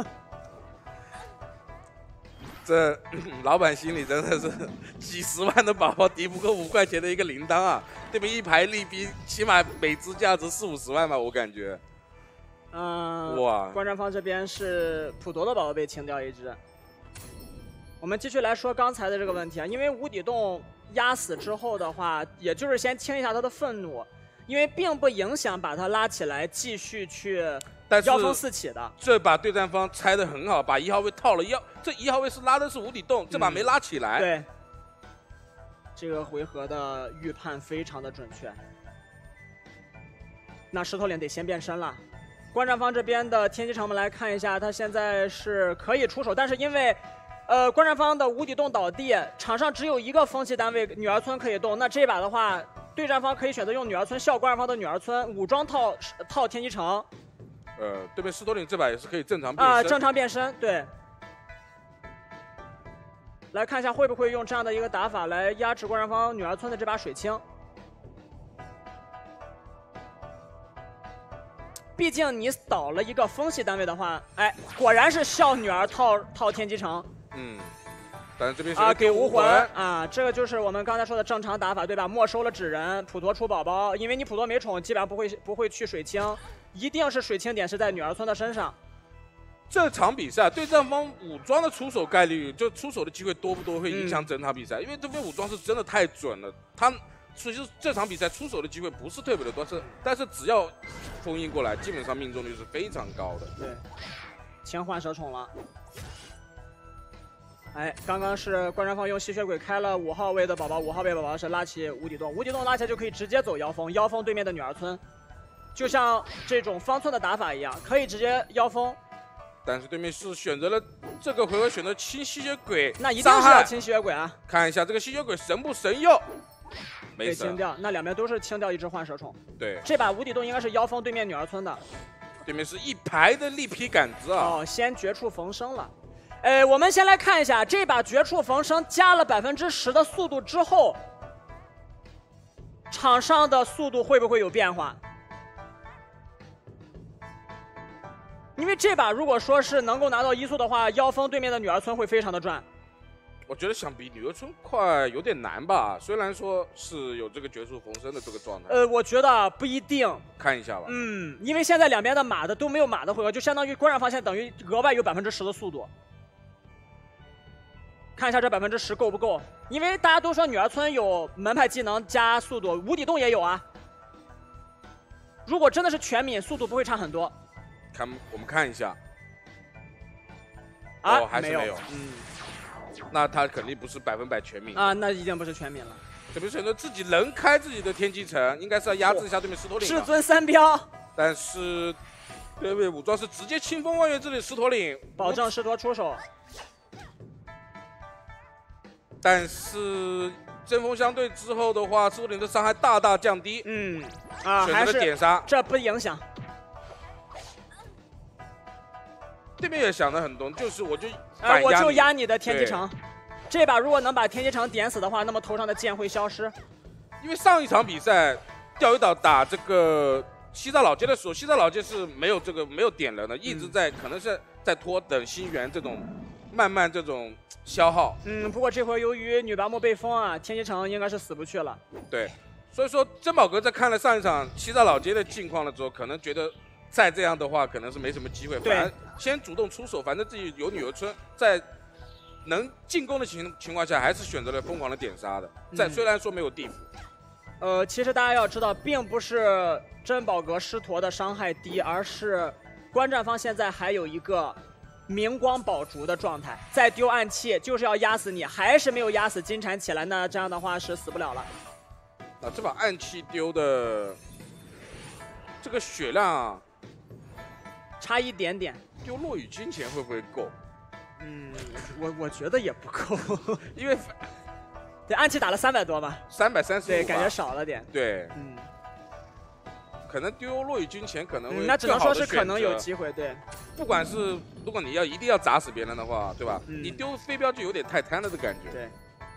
Speaker 2: 这老板心里真的是几十万的宝宝敌不过5块钱的一个铃铛啊！对面一排利逼，起码每只价值40、50万吧，我感觉。 哇！
Speaker 1: 观战方这边是普陀的宝宝被清掉一只。我们继续来说刚才的这个问题啊，因为无底洞压死之后的话，也就是先清一下他的愤怒，因为并不影响把他拉起来继续去妖风四起的。
Speaker 2: 这把对战方拆得很好，把1号位套了这1号位是拉的是无底洞，这把没拉起来。
Speaker 1: 对，这个回合的预判非常的准确。那石头岭得先变身了。 观战方这边的天机城，我们来看一下，他现在是可以出手，但是因为，观战方的无底洞倒地，场上只有一个风系单位女儿村可以动，那这把的话，对战方可以选择用女儿村笑观战方的女儿村，武装套天机城。
Speaker 2: 对面石头岭这把也是可以正常变身。
Speaker 1: 正常变身，对。来看一下会不会用这样的一个打法来压制观战方女儿村的这把水清。 毕竟你倒了一个风系单位的话，哎，果然是笑女儿套天机城。
Speaker 2: 但是这边是
Speaker 1: 给无魂啊，这个就是我们刚才说的正常打法，对吧？没收了纸人，普陀出宝宝，因为你普陀没宠，基本上不会去水清，一定是水清点是在女儿村的身上。
Speaker 2: 这场比赛对战方武装的出手概率，就出手的机会多不多，会影响整场比赛，因为这边武装是真的太准了，他。 其实这场比赛出手的机会不是特别的多，但是只要封印过来，基本上命中率是非常高的。
Speaker 1: 对，先换蛇宠了。哎，刚刚是观战方用吸血鬼开了5号位的宝宝，5号位宝宝是拉起无底洞，无底洞拉起来就可以直接走妖风，妖风对面的女儿村，就像这种方寸的打法一样，可以直接妖风。
Speaker 2: 但是对面是选择了这个回合选择清吸血鬼，
Speaker 1: 那一定是要清吸血鬼啊！
Speaker 2: 看一下这个吸血鬼神不神用。
Speaker 1: 被清掉，那两边都是清掉一只幻蛇虫。
Speaker 2: 对，
Speaker 1: 这把无底洞应该是妖风对面女儿村的，
Speaker 2: 对面是一排的力劈杆子啊！
Speaker 1: 哦，先绝处逢生了。我们先来看一下这把绝处逢生加了10%的速度之后，场上的速度会不会有变化？因为这把如果说是能够拿到1速的话，妖风对面的女儿村会非常的赚。
Speaker 2: 我觉得想比女儿村快有点难吧，虽然说是有这个绝处逢生的这个状态。
Speaker 1: 我觉得不一定，
Speaker 2: 看一下吧。
Speaker 1: 因为现在两边的马的都没有马的回合，就相当于观战方现在等于额外有10%的速度。看一下这10%够不够？因为大家都说女儿村有门派技能加速度，无底洞也有啊。如果真的是全敏，速度不会差很多。
Speaker 2: 我们看一下。
Speaker 1: 啊，
Speaker 2: 还是没有。那他肯定不是100%全敏
Speaker 1: 啊，那一定不是全敏了。
Speaker 2: 这边选择自己能开自己的天机城，应该是要压制一下对面石头岭。
Speaker 1: 至尊3标，
Speaker 2: 但是对面武装是直接清风万月之岭石头岭，
Speaker 1: 保证石头出手。
Speaker 2: 但是针锋相对之后的话，石头岭的伤害大大降低。选择了点杀，
Speaker 1: 这不影响。
Speaker 2: 对面也想得很懂，就是我
Speaker 1: 就压你的天机城，这把如果能把天机城点死的话，那么头上的剑会消失。
Speaker 2: 因为上一场比赛钓鱼岛打这个西藏老街的时候，西藏老街是没有点人的，一直在可能是在拖等星源这种慢慢这种消耗。
Speaker 1: 不过这回由于女拔木被封啊，天机城应该是死不去了。
Speaker 2: 对，所以说珍宝阁在看了上一场西藏老街的境况了之后，可能觉得。再这样的话，可能是没什么机会。反而先主动出手，反正自己有女儿村，在能进攻的情况下，还是选择了疯狂的点杀的。虽然说没有地府，
Speaker 1: 其实大家要知道，并不是珍宝阁狮驼的伤害低，而是观战方现在还有一个明光宝烛的状态，再丢暗器就是要压死你，还是没有压死金蝉起来，那这样的话是死不了了。
Speaker 2: 那这把暗器丢的这个血量啊。
Speaker 1: 差一点点，
Speaker 2: 丢落雨金钱会不会够？
Speaker 1: 我觉得也不够，
Speaker 2: 因为
Speaker 1: 对暗器打了300多吧
Speaker 2: ，335，
Speaker 1: 对，感觉少了点。
Speaker 2: 对，可能丢落羽军前可能会
Speaker 1: 那只能说是可能有机会，对。
Speaker 2: 不管是如果你一定要砸死别人的话，对吧？你丢飞镖就有点太贪了的感觉。
Speaker 1: 对。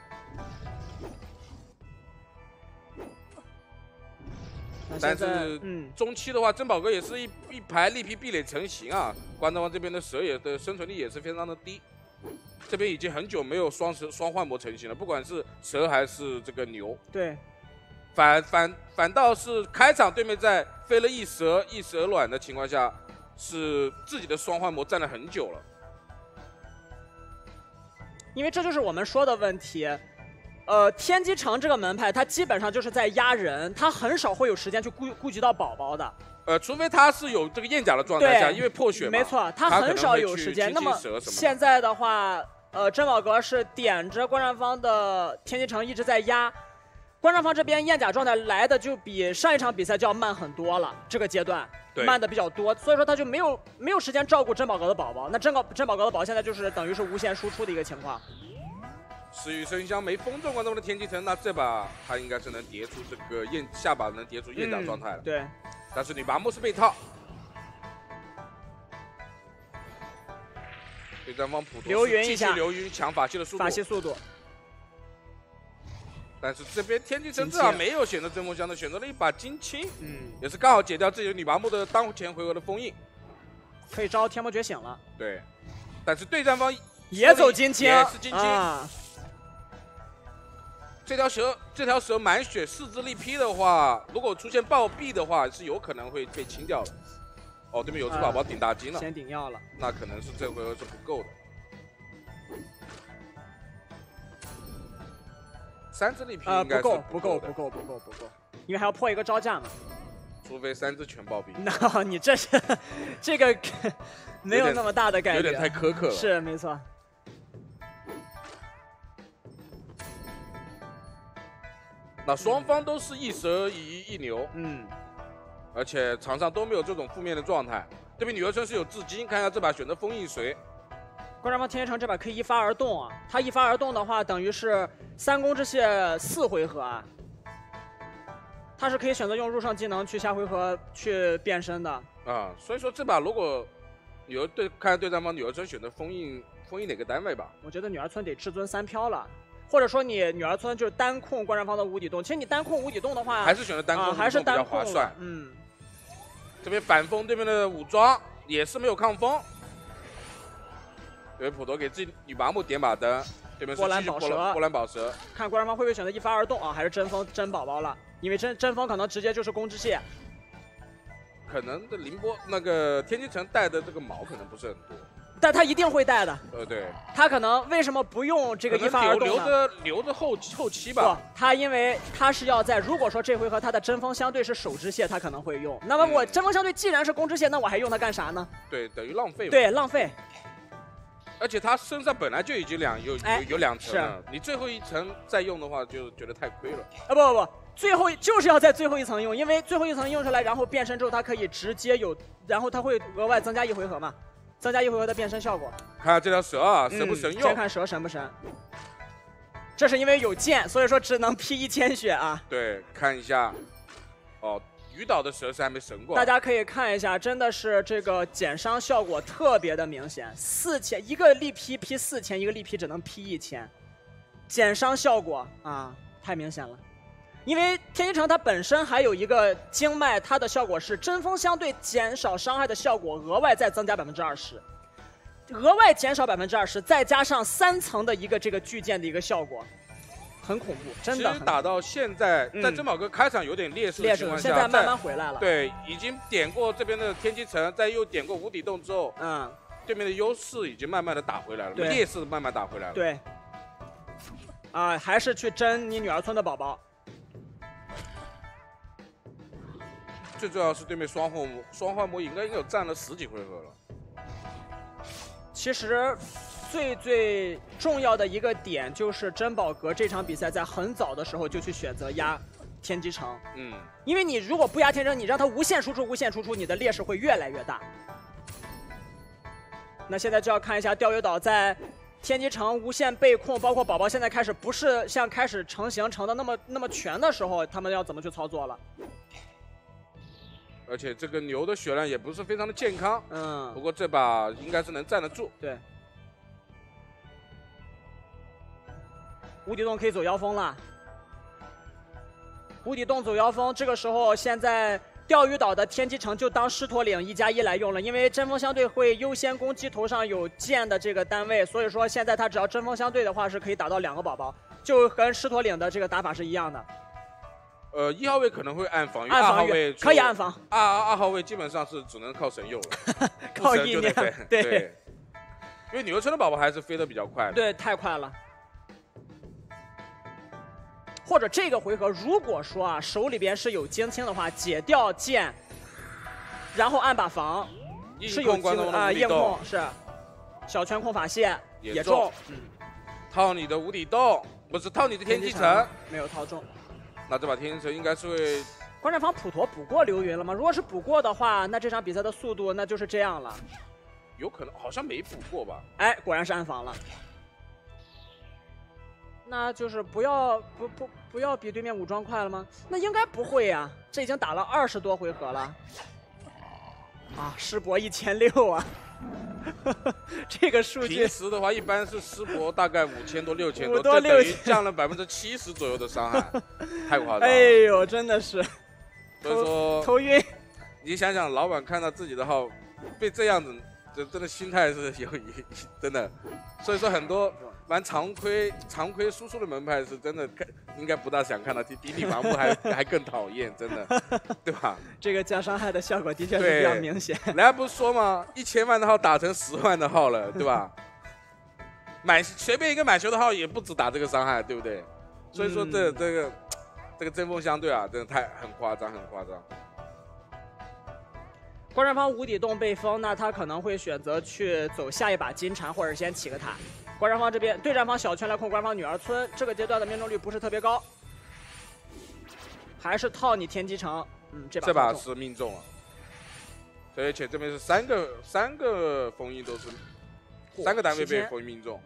Speaker 2: 但是中期的话，珍宝阁也是一排力劈壁垒成型啊。关东方这边的蛇也的生存力也是非常的低，这边已经很久没有双幻魔成型了，不管是蛇还是这个牛。
Speaker 1: 对。
Speaker 2: 反倒是开场对面在飞了一蛇卵的情况下，是自己的双幻魔站了很久了。
Speaker 1: 因为这就是我们说的问题。天机城这个门派，它基本上就是在压人，它很少会有时间去顾及到宝宝的。
Speaker 2: 除非他是有这个验甲的状态下，因为破血嘛，
Speaker 1: 没错，他很少有时间。那么现在的话，珍宝阁是点着观战方的天机城一直在压，观战方这边验甲状态来的就比上一场比赛就要慢很多了，这个阶段慢的比较多，所以说他就没有时间照顾珍宝阁的宝宝。那珍宝阁的宝宝现在就是等于是无限输出的一个情况。
Speaker 2: 石雨生香没封中观众的天机城，那这把他应该是能叠出这个下把能叠出验甲状态了。
Speaker 1: 对，
Speaker 2: 但是女拔木是被套。对战方普陀继续流云抢法器的速度，但是这边天机城至少没有选择针锋相对，选择了一把金青，也是刚好解掉自己的女拔木的当前回合的封印，
Speaker 1: 可以招天魔觉醒了。
Speaker 2: 对，但是对战方
Speaker 1: 也走金青，
Speaker 2: 也是金青。这条蛇满血4只力劈的话，如果出现暴毙的话，是有可能会被清掉的。哦，对面有只宝宝顶大金了，
Speaker 1: 先顶药了，
Speaker 2: 那可能是这回合是不够的。3只力劈应该是
Speaker 1: 不够，因为还要破一个招架嘛。
Speaker 2: 除非3只全暴毙。
Speaker 1: 那你这个没有那么大的概率，
Speaker 2: 有点太苛刻了。
Speaker 1: 是没错。
Speaker 2: 那双方都是一蛇一牛，而且场上都没有这种负面的状态。对面女儿村是有至今，看一下这把选择封印谁。
Speaker 1: 观战方天机城这把可以一发而动啊，他一发而动的话，等于是3攻之械4回合啊，他是可以选择用入上技能去下回合去变身的
Speaker 2: 啊。所以说这把如果看对战方女儿村选择封印哪个单位吧？
Speaker 1: 我觉得女儿村得至尊3飘了。或者说你女儿村就是单控观战方的无底洞，其实你单控无底洞的话，
Speaker 2: 还是选择单控，
Speaker 1: 还是单
Speaker 2: 控比较划算。这边反封对面的武装也是没有抗风，对普陀给自己女拔木点把灯，对面是继续波澜宝蛇。
Speaker 1: 看观战方会不会选择一发而动啊，还是真风真宝宝了？因为真风可能直接就是攻之蟹。
Speaker 2: 可能的凌波那个天机城带的这个毛可能不是很多。
Speaker 1: 但他一定会带的。
Speaker 2: 对。
Speaker 1: 他可能为什么不用这个一发而动呢？
Speaker 2: 留着后期吧。
Speaker 1: 不，他因为他是要在，如果说这回合他的针锋相对是手之蟹，他可能会用。那么我针锋相对既然是攻之蟹，那我还用它干啥呢？
Speaker 2: 对，等于浪费。
Speaker 1: 对，浪费。
Speaker 2: 而且他身上本来就已经有2层了，你最后一层再用的话，就觉得太亏了。
Speaker 1: 啊不，最后就是要在最后一层用，因为最后一层用出来，然后变身之后，它可以直接然后它会额外增加1回合嘛。增加1回合的变身效果。
Speaker 2: 看下这条蛇啊，神不神用？
Speaker 1: 先看蛇神不神。这是因为有剑，所以说只能劈1000血啊。
Speaker 2: 对，看一下。哦，鱼岛的蛇是还没神过。
Speaker 1: 大家可以看一下，真的是这个减伤效果特别的明显，4000一个力劈4000，一个力劈只能劈1000，减伤效果啊太明显了。因为天机城它本身还有一个经脉，它的效果是针锋相对减少伤害的效果，额外再增加20%，额外减少20%，再加上3层的一个这个巨剑的一个效果，很恐怖，真的。
Speaker 2: 其实打到现在，在珍宝阁开场有点劣势的情况下，
Speaker 1: 现在慢慢回来了。
Speaker 2: 对，已经点过这边的天机城，再又点过无底洞之后，对面的优势已经慢慢的打回来了，劣势慢慢打回来了。
Speaker 1: 对。还是去争你女儿村的宝宝。
Speaker 2: 最重要是对面双幻魔应该有战了10几回合了。
Speaker 1: 其实最重要的一个点就是珍宝阁这场比赛在很早的时候就去选择压天机城，因为你如果不压天机城，你让他无限输出，你的劣势会越来越大。 那现在就要看一下钓鱼岛在天机城无限被控，包括宝宝现在开始不是像开始成型成的那么全的时候，他们要怎么去操作了？
Speaker 2: 而且这个牛的血量也不是非常的健康，不过这把应该是能站得住。
Speaker 1: 对，无底洞可以走妖风了。无底洞走妖风，这个时候现在钓鱼岛的天机城就当狮驼岭1+1来用了，因为针锋相对会优先攻击头上有剑的这个单位，所以说现在他只要针锋相对的话是可以打到2个宝宝，就跟狮驼岭的这个打法是一样的。
Speaker 2: 1号位可能会暗防御
Speaker 1: ，2号位可以暗防
Speaker 2: ，2号位基本上是只能靠神佑了，
Speaker 1: 靠意念，对，
Speaker 2: 因为女儿村的宝宝还是飞得比较快的，
Speaker 1: 对，太快了。或者这个回合，如果说啊手里边是有精清的话，解掉剑，然后按把防，是有硬控是，小圈控法械也中，
Speaker 2: 套你的无底洞，不是套你的天机城，
Speaker 1: 没有套中。
Speaker 2: 那这把天机城应该是会。
Speaker 1: 观战方普陀补过流云了吗？如果是补过的话，那这场比赛的速度那就是这样了。
Speaker 2: 有可能好像没补过吧？
Speaker 1: 哎，果然是暗防了。那就是不要比对面武装快了吗？那应该不会呀，这已经打了20多回合了。啊，师伯1600啊，这个数据。
Speaker 2: 平时的话一般是师伯大概5000多6000多，这等于降了70%左右的伤害，太夸张了。
Speaker 1: 哎呦，真的是。
Speaker 2: 所以说
Speaker 1: 头晕。
Speaker 2: 你想想，老板看到自己的号被这样子，这真的心态是真的。所以说很多。玩常规输出的门派是真的，应该不大想看到比你盲目还更讨厌，真的，对吧？
Speaker 1: 这个降伤害的效果的确是比较明显。
Speaker 2: 人家不是说吗？1000万的号打成10万的号了，对吧？随便一个满球的号也不止打这个伤害，对不对？所以说这个针锋相对啊，真的很夸张，很夸张。
Speaker 1: 观战方无底洞被封，那他可能会选择去走下一把金蝉，或者先起个塔。观战方这边对战方小圈来控官方女儿村，这个阶段的命中率不是特别高，还是套你天机城。这
Speaker 2: 把是命中了，而且这边是三个封印都是3个单位被封印命中。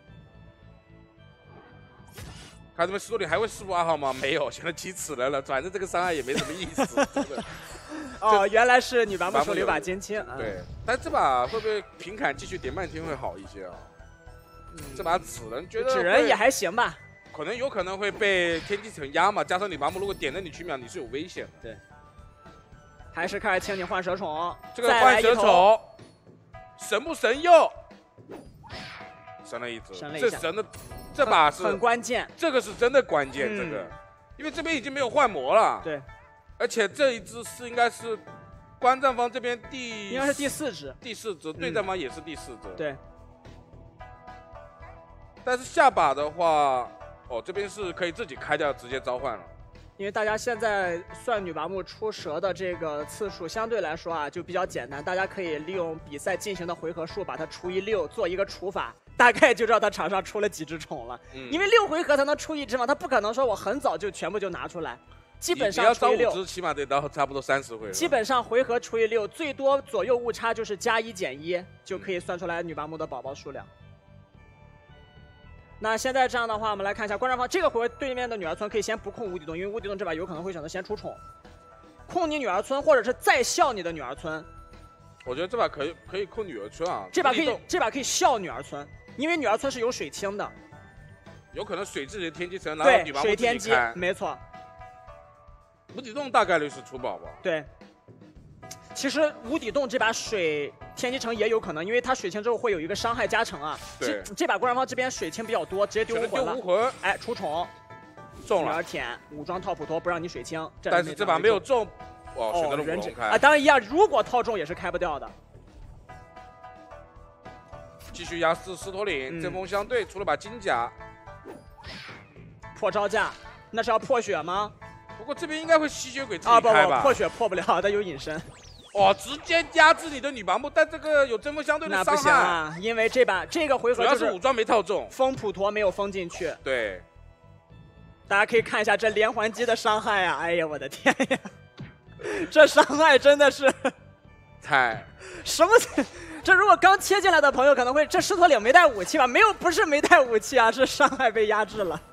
Speaker 2: 看这边石头里还会师傅2号吗？没有，现在7尺来了，反正这个伤害也没什么意思，真的。
Speaker 1: 哦，原来是女拔木手里有把金青。
Speaker 2: 对，但这把会不会平砍继续点半天会好一些啊？这把纸人觉得
Speaker 1: 纸人也还行吧，
Speaker 2: 有可能会被天机城压嘛，加上女拔木如果点了你去秒，你是有危险的。
Speaker 1: 对，还是开始清你幻蛇宠，
Speaker 2: 这个幻蛇宠神不神佑？神了一只，这神的这把是
Speaker 1: 很关键，
Speaker 2: 这个是真的关键，这个，因为这边已经没有幻魔了。
Speaker 1: 对，
Speaker 2: 而且这一只应该是观战方这边
Speaker 1: 应该是第4只，
Speaker 2: 对战方也是第4只。
Speaker 1: 对。
Speaker 2: 但是下把的话，这边是可以自己开掉，直接召唤了。
Speaker 1: 因为大家现在算女拔木出蛇的这个次数相对来说啊就比较简单，大家可以利用比赛进行的回合数把它除以6，做一个除法，大概就知道他场上出了几只宠了。因为6回合才能出1只嘛，他不可能说我很早就全部就拿出来。基本上除以6，
Speaker 2: 你要招5只，起码得到差不多30回合。
Speaker 1: 基本上回合除以6，最多左右误差就是+1减1，就可以算出来女拔木的宝宝数量。那现在这样的话，我们来看一下观战方这个回合对面的女儿村可以先不控无底洞，因为无底洞这把有可能会选择先出宠，控你女儿村，或者是再笑你的女儿村。
Speaker 2: 我觉得这把可以控女儿村啊，
Speaker 1: 这把可以笑女儿村，因为女儿村是有水清的，
Speaker 2: 有可能水自己的天机城，然后女拔木自己开。
Speaker 1: 水天机，没错。
Speaker 2: 无底洞大概率是出宝宝。
Speaker 1: 对。其实无底洞这把水天机城也有可能，因为它水清之后会有一个伤害加成啊。
Speaker 2: 对。
Speaker 1: 这把观战方这边水清比较多，直接丢无魂。哎，出宠，
Speaker 2: 中了。
Speaker 1: 女儿舔，武装套普陀不让你水清。
Speaker 2: 但是这把没有中，选择了武装开
Speaker 1: 啊，当然一样，如果套中也是开不掉的。
Speaker 2: 继续压制狮驼岭，针锋相对，出了把金甲，
Speaker 1: 破招架，那是要破血吗？
Speaker 2: 不过这边应该会吸血鬼自己开吧？
Speaker 1: 破血破不了，它有隐身。
Speaker 2: 直接压制你的女拔木，但这个有针锋相对的伤害。
Speaker 1: 那不行啊，因为这个回合
Speaker 2: 主要是武装没套中，
Speaker 1: 封普陀没有封进去。
Speaker 2: 对，
Speaker 1: 大家可以看一下这连环击的伤害啊！哎呀，我的天呀，这伤害真的是
Speaker 2: 态。
Speaker 1: 什么？这如果刚切进来的朋友可能会，这狮驼岭没带武器吧？没有，不是没带武器啊，是伤害被压制了。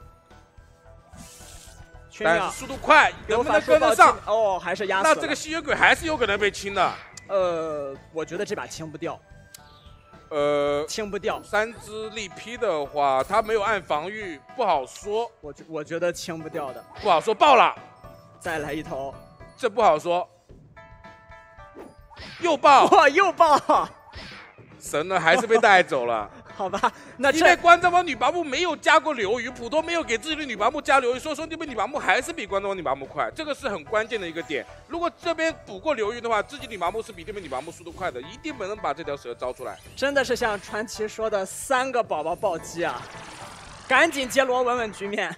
Speaker 2: 但是速度快，能不能跟得上？
Speaker 1: 哦，还是压死了。
Speaker 2: 那这个吸血鬼还是有可能被清的。
Speaker 1: 我觉得这把清不掉。清不掉。
Speaker 2: 3只力劈的话，他没有按防御，不好说。
Speaker 1: 我觉得清不掉的，
Speaker 2: 不好说。爆了，
Speaker 1: 再来一头，
Speaker 2: 这不好说。又爆，
Speaker 1: 哇，又爆！
Speaker 2: 神呢还是被带走了。
Speaker 1: 好吧，那
Speaker 2: 因为关张王女拔木没有加过流鱼，普通没有给自己的女拔木加流鱼，所以说这边女拔木还是比关张王女拔木快，这个是很关键的一个点。如果这边补过流鱼的话，自己女拔木是比对面女拔木速度快的，一定能把这条蛇招出来。
Speaker 1: 真的是像传奇说的3个宝宝暴击啊！赶紧接罗稳稳局面。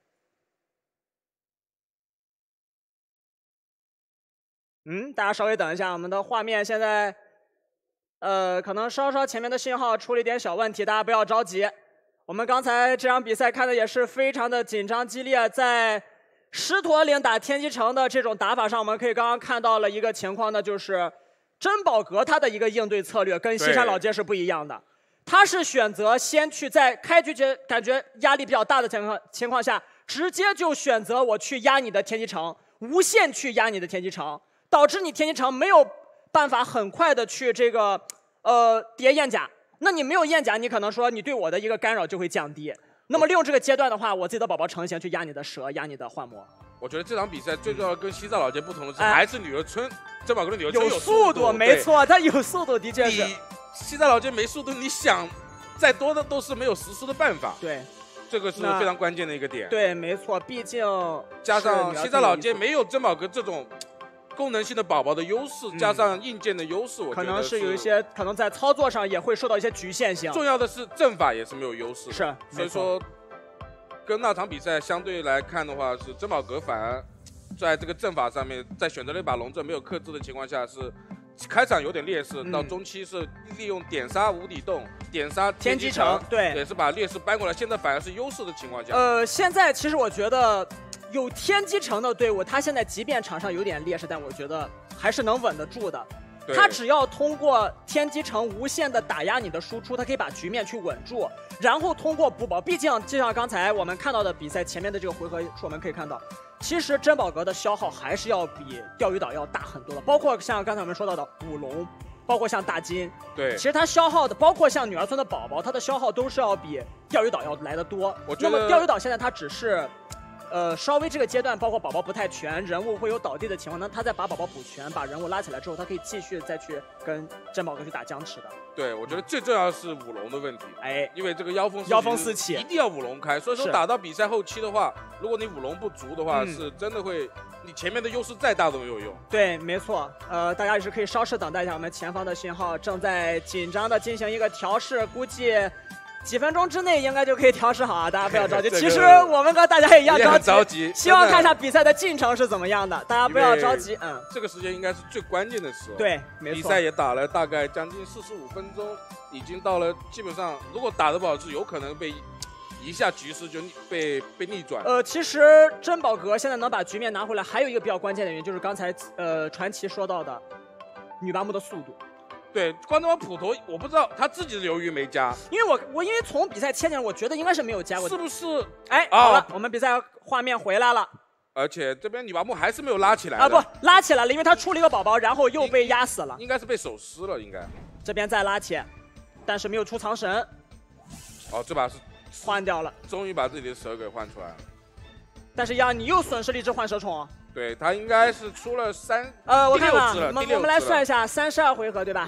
Speaker 1: 大家稍微等一下，我们的画面现在。可能稍稍前面的信号出了一点小问题，大家不要着急。我们刚才这场比赛看的也是非常的紧张激烈，在狮驼岭打天机城的这种打法上，我们可以刚刚看到了一个情况呢，就是珍宝阁他的一个应对策略跟西山老街是不一样的。他是选择先去在开局感觉压力比较大的情况下，直接就选择我去压你的天机城，无限去压你的天机城，导致你天机城没有办法很快的去这个叠焰甲，那你没有焰甲，你可能说你对我的一个干扰就会降低。那么利用这个阶段的话，我自己的宝宝成型去压你的蛇，压你的幻魔。
Speaker 2: 我觉得这场比赛最重要跟西藏老街不同的是，还是女儿村珍宝阁的女儿村
Speaker 1: 有速度，没错，它有速度，的确是。
Speaker 2: 西藏老街没速度，你想再多的都是没有实施的办法。
Speaker 1: 对，
Speaker 2: 这个是非常关键的一个点。
Speaker 1: 对，没错，毕竟
Speaker 2: 加上西藏老街没有珍宝阁这种功能性的宝宝的优势，加上硬件的优势，我觉得
Speaker 1: 可能是有一些可能在操作上也会受到一些局限性。
Speaker 2: 重要的是阵法也是没有优势的，
Speaker 1: 是，
Speaker 2: 所以说跟那场比赛相对来看的话，是珍宝阁反而在这个阵法上面，在选择了一把龙阵没有克制的情况下，是开场有点劣势，到中期是利用点杀无底洞、点杀天机城，
Speaker 1: 对，
Speaker 2: 也是把劣势搬过来。现在反而是优势的情况下，
Speaker 1: 现在其实我觉得。有天机城的队伍，他现在即便场上有点劣势，但我觉得还是能稳得住的。他只要通过天机城无限的打压你的输出，他可以把局面去稳住，然后通过补宝。毕竟就像刚才我们看到的比赛前面的这个回合，我们可以看到，其实珍宝阁的消耗还是要比钓鱼岛要大很多的。包括像刚才我们说到的舞龙，包括像大金，
Speaker 2: 对，
Speaker 1: 其实它消耗的，包括像女儿村的宝宝，它的消耗都是要比钓鱼岛要来得多。那么钓鱼岛现在它只是。稍微这个阶段，包括宝宝不太全，人物会有倒地的情况，那他再把宝宝补全，把人物拉起来之后，他可以继续再去跟珍宝阁去打僵持的。
Speaker 2: 对，我觉得最重要的是舞龙的问题，因为这个妖风四起，一定要舞龙开，所以说打到比赛后期的话，如果你舞龙不足的话，是真的会，你前面的优势再大都没有用。
Speaker 1: 对，没错，大家也是可以稍事等待一下，我们前方的信号正在紧张的进行一个调试，估计。几分钟之内应该就可以调试好啊，大家不要着急。其实我们和大家也一样着急，希望看一下比赛的进程是怎么样的，大家不要着急。
Speaker 2: 这个时间应该是最关键的时候。
Speaker 1: 对，没错。
Speaker 2: 比赛也打了大概将近45分钟，已经到了基本上，如果打得不好是有可能被一下局势就被逆转。
Speaker 1: 其实珍宝阁现在能把局面拿回来，还有一个比较关键的原因就是刚才传奇说到的女拔木的速度。
Speaker 2: 对，关东王普头，我不知道他自己的流鱼没加，
Speaker 1: 因为我因为从比赛切进来，我觉得应该是没有加过，
Speaker 2: 是不是？
Speaker 1: 好了，我们比赛画面回来了，
Speaker 2: 而且这边女拔木还是没有拉起来
Speaker 1: 不拉起来了，因为他出了一个宝宝，然后又被压死了，
Speaker 2: 应该是被手撕了，应该。
Speaker 1: 这边再拉起，但是没有出藏神。
Speaker 2: 这把是
Speaker 1: 换掉了，
Speaker 2: 终于把自己的蛇给换出来了，
Speaker 1: 但是你又损失了一只幻蛇虫。
Speaker 2: 对他应该是出了
Speaker 1: 我看看，我们来算一下，32回合对吧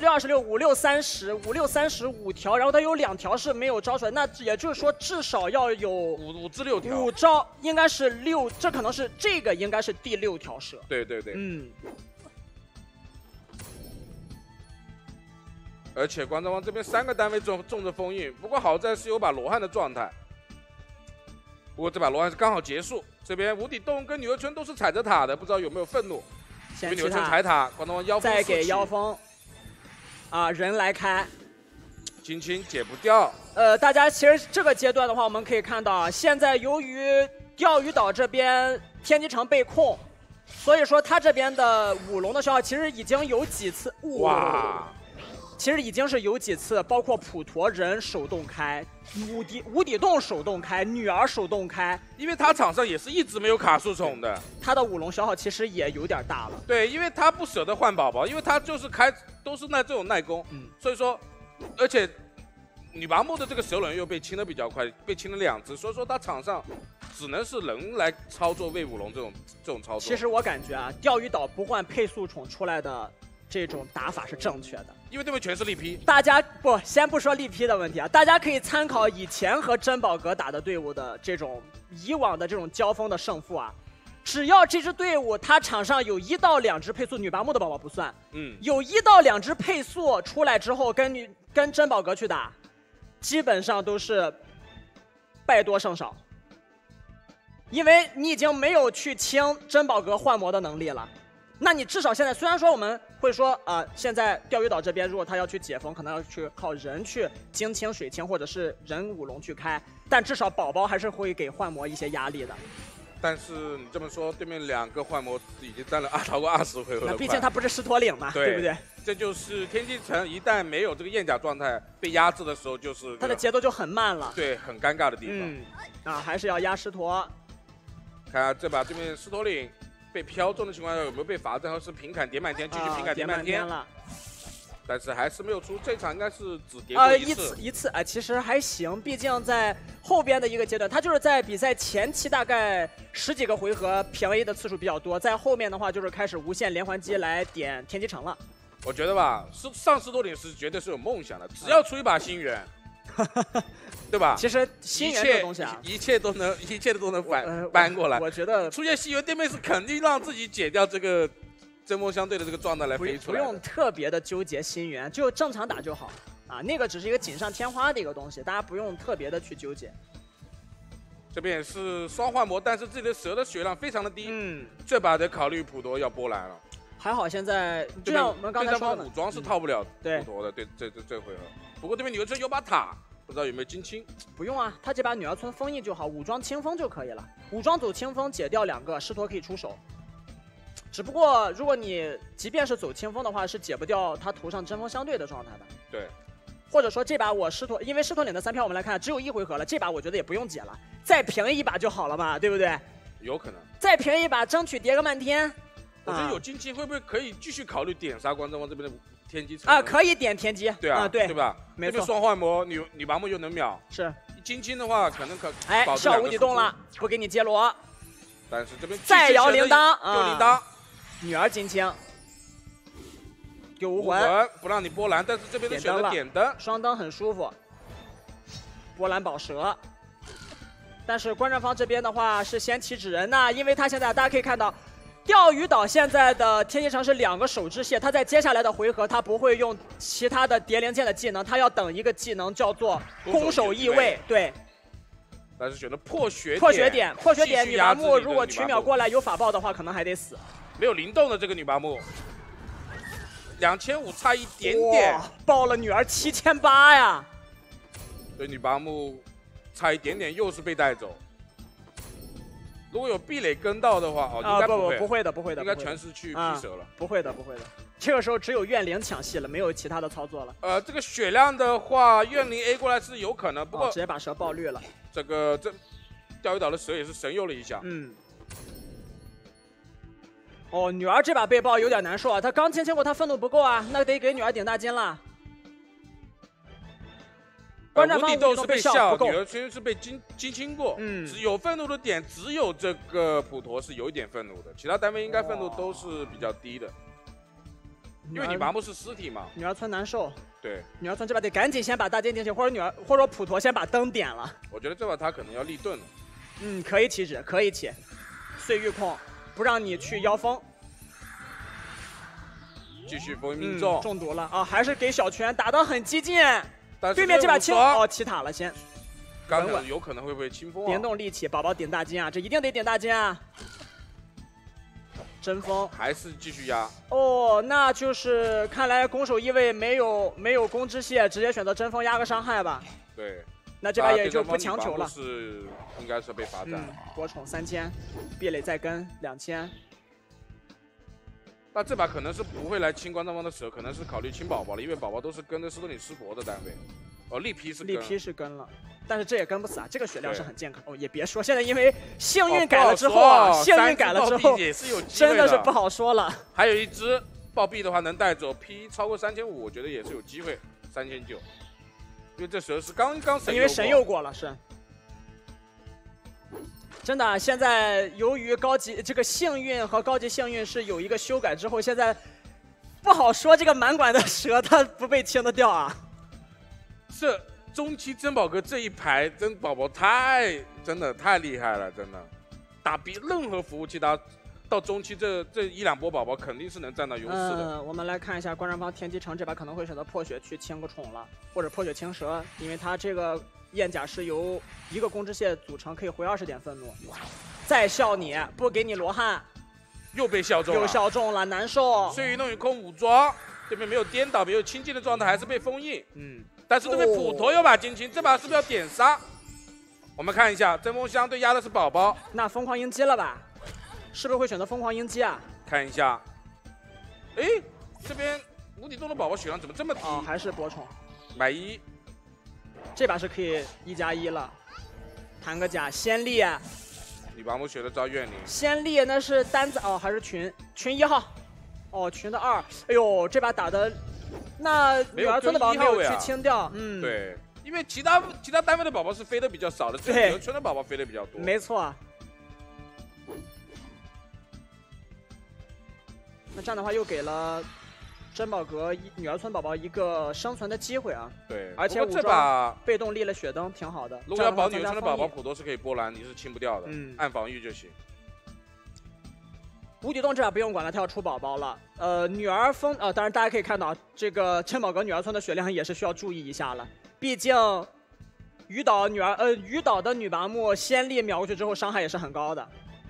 Speaker 1: ？4、6、26、5、6、30、5、6、35条，然后他有2条是没有招出来，那也就是说至少要有
Speaker 2: 5至6条
Speaker 1: ，5招应该是6，这可能是这个应该是第6条蛇。
Speaker 2: 对，而且关张王这边3个单位中着封印，不过好在是有把罗汉的状态，不过这把罗汉是刚好结束。这边无底洞跟女儿村都是踩着塔的，不知道有没有愤怒。
Speaker 1: 先
Speaker 2: 女儿村踩塔，关东王妖风
Speaker 1: 再给妖风，人来开，
Speaker 2: 轻轻解不掉。
Speaker 1: 大家其实这个阶段的话，我们可以看到，现在由于钓鱼岛这边天机城被控， 所以说他这边的舞龙的消耗其实已经有几次哇。其实已经是有几次，包括普陀人手动开，无底洞手动开，女儿手动开，
Speaker 2: 因为他场上也是一直没有卡树宠的，
Speaker 1: 他的舞龙消耗其实也有点大了。
Speaker 2: 对，因为他不舍得换宝宝，因为他就是开都是这种耐攻，所以说，而且女拔木的这个蛇轮又被清的比较快，被清了2只，所以说他场上只能是人来操作魏舞龙这种操作。
Speaker 1: 其实我感觉啊，钓鱼岛不换配速宠出来的这种打法是正确的。
Speaker 2: 因为对面全是力劈，
Speaker 1: 大家先不说力劈的问题啊，大家可以参考以前和珍宝阁打的队伍的这种以往的这种交锋的胜负啊，只要这支队伍他场上有1到2只配速，女拔木的宝宝不算，有1到2只配速出来之后跟珍宝阁去打，基本上都是败多胜少，因为你已经没有去清珍宝阁幻魔的能力了。那你至少现在虽然说我们会说现在钓鱼岛这边如果他要去解封，可能要去靠人去精清水清，或者是人舞龙去开，但至少宝宝还是会给幻魔一些压力的。
Speaker 2: 但是你这么说，对面2个幻魔已经占了超过20回合了。
Speaker 1: 毕竟他不是狮驼岭嘛，对不对？
Speaker 2: 这就是天机城一旦没有这个燕甲状态被压制的时候，就是
Speaker 1: 他的节奏就很慢了。
Speaker 2: 对，很尴尬的地
Speaker 1: 方。还是要压狮驼。
Speaker 2: 看下这把对面狮驼岭被飘中的情况下有没有被罚站，或是平砍叠满天，继续平砍叠满天
Speaker 1: 了。
Speaker 2: 但是还是没有出，这场应该是只叠过
Speaker 1: 一次其实还行，毕竟在后边的一个阶段，他就是在比赛前期大概10几个回合平 A 的次数比较多，在后面的话就是开始无限连环击来点天机城了。
Speaker 2: 我觉得吧，上狮驼岭是绝对是有梦想的，只要出一把星元，对吧？
Speaker 1: 其实星元这个东西啊，
Speaker 2: 一切都能搬过来。
Speaker 1: 我觉得
Speaker 2: 出现星元，对面是肯定让自己解掉这个针锋相对的这个状态来飞出来，
Speaker 1: 不用特别的纠结心源，就正常打就好啊。那个只是一个锦上添花的一个东西，大家不用特别的去纠结。
Speaker 2: 这边也是双幻魔，但是自己的蛇的血量非常的低，这把得考虑普陀要波兰了。
Speaker 1: 还好现在就像我们刚才说的，
Speaker 2: 武装是套不了普陀的，对这回合。不过对面女儿村有把塔，不知道有没有金清？
Speaker 1: 不用啊，他这把女儿村封印就好，武装清风就可以了。武装走清风解掉2个，狮驼可以出手。只不过，如果你即便是走清风的话，是解不掉他头上针锋相对的状态的。
Speaker 2: 对，
Speaker 1: 或者说这把我狮驼，因为狮驼岭的3票我们来看只有1回合了，这把我觉得也不用解了，再平一把就好了嘛，对不对？
Speaker 2: 有可能。
Speaker 1: 再平一把，争取叠个漫天。
Speaker 2: 我觉得有金鸡会不会可以继续考虑点杀关正王这边的天机城
Speaker 1: 啊？可以点天机。
Speaker 2: 对啊，对吧？
Speaker 1: 没错。
Speaker 2: 这边双幻魔女拔木又能秒。
Speaker 1: 是。
Speaker 2: 金青的话可能
Speaker 1: 笑无底洞了，不给你接罗。
Speaker 2: 但是这边
Speaker 1: 再摇铃铛，
Speaker 2: 有铃铛。
Speaker 1: 女儿金青，丢无魂，
Speaker 2: 不让你波兰，但是这边的选择点灯，
Speaker 1: 双灯很舒服。波兰宝蛇，但是观战方这边的话是先起纸人呐，因为他现在大家可以看到，钓鱼岛现在的天机城是2个手支蟹，他在接下来的回合他不会用其他的叠灵剑的技能，他要等一个技能叫做攻守易位，对。
Speaker 2: 但是选择破血
Speaker 1: 点，女拔木如果取秒过来有法爆的话，可能还得死。
Speaker 2: 没有灵动的这个女拔木，2500差一点点，
Speaker 1: 爆了女儿7800呀！
Speaker 2: 对，女拔木差一点点，又是被带走。如果有壁垒跟到的话，应该
Speaker 1: 不会的，
Speaker 2: 应该全是去劈蛇了。
Speaker 1: 不会的。这个时候只有怨灵抢戏了，没有其他的操作了。
Speaker 2: 这个血量的话，怨灵 A 过来是有可能，不过
Speaker 1: 直接把蛇爆绿了。
Speaker 2: 这钓鱼岛的蛇也是神游了一下。
Speaker 1: 女儿这把被爆有点难受啊，她刚清过，她愤怒不够啊，那得给女儿顶大金了。观战方无底洞被笑，
Speaker 2: 女儿虽然是被金清过，有愤怒的点只有这个普陀是有一点愤怒的，其他单位应该愤怒都是比较低的。因为你拔木是尸体嘛，
Speaker 1: 女儿村难受。
Speaker 2: 对，
Speaker 1: 女儿村这把得赶紧先把大金顶起，或者普陀先把灯点了。
Speaker 2: 我觉得这把他可能要立盾了。
Speaker 1: 可以起纸，可以起。碎玉控不让你去妖风，
Speaker 2: 继续封印命中，
Speaker 1: 中毒了啊！还是给小拳打得很激进。对面这把清起塔了先。
Speaker 2: 刚才有可能会不会清风？
Speaker 1: 灵动利器，宝宝顶大金啊！这一定得顶大金啊！针锋
Speaker 2: 还是继续压
Speaker 1: 那就是看来攻守易位没有攻之蟹，直接选择针锋压个伤害吧。
Speaker 2: 对，
Speaker 1: 那这把也就不强求了。
Speaker 2: 应该是被罚站。
Speaker 1: 国宠3000，壁垒再跟2000，
Speaker 2: 那这把可能是不会来清关张方的蛇，可能是考虑清宝宝了，因为宝宝都是跟着斯多林师伯的单位。哦，力劈是跟了，
Speaker 1: 但是这也跟不死啊，这个血量是很健康。哦，也别说，现在因为幸运改了之后啊，幸运改了之后
Speaker 2: 也是有
Speaker 1: 真的是不好说了。
Speaker 2: 还有一只暴毙的话能带走 P 超过3500，我觉得也是有机会3900，因为这蛇是刚神，
Speaker 1: 因为神佑过了是。真的，现在由于高级这个幸运和高级幸运是有一个修改之后，现在不好说这个满管的蛇它不被清得掉啊。
Speaker 2: 这中期珍宝哥这一排珍宝宝真的太厉害了，真的打比任何服务器打到中期这1-2波宝宝肯定是能占到优势的。
Speaker 1: 我们来看一下关山方天机城这把可能会选择破血去清个宠了，或者破血清蛇，因为他这个燕甲是由一个公之蟹组成，可以回20点愤怒。再笑你不给你罗汉，
Speaker 2: 又被笑中了，
Speaker 1: 又笑中了，难受。
Speaker 2: 碎云弄雨空武装，这边没有颠倒，没有清净的状态，还是被封印。但是这边普陀有把金青，这把是不是要点杀？我们看一下，针锋相对压的是宝宝，
Speaker 1: 那疯狂鹰击了吧？是不是会选择疯狂鹰击啊？
Speaker 2: 看一下，哎，这边无底洞的宝宝血量怎么这么低？
Speaker 1: 哦，还是博宠，
Speaker 2: 买1，
Speaker 1: 这把是可以1+1了。弹个甲，先烈，
Speaker 2: 女拔木学的招怨灵，
Speaker 1: 先烈那是单子哦，还是群1号？哦，群的2。哎呦，这把打的。那女儿村的宝宝没有去清掉，
Speaker 2: 对，因为其他单位的宝宝是飞的比较少的，只有女儿村的宝宝飞的比较多，
Speaker 1: 没错。那这样的话又给了珍宝阁女儿村宝宝一个生存的机会啊。
Speaker 2: 对，
Speaker 1: 而且
Speaker 2: 这把
Speaker 1: 被动立了血灯，挺好的。
Speaker 2: 如果要保女儿村的宝宝，普陀是可以波澜，你是清不掉的，按防御就行。
Speaker 1: 无底洞这把不用管了，他要出宝宝了。女儿风当然大家可以看到，这个珍宝阁女儿村的血量也是需要注意一下了。毕竟鱼岛的女拔木先烈秒过去之后，伤害也是很高的。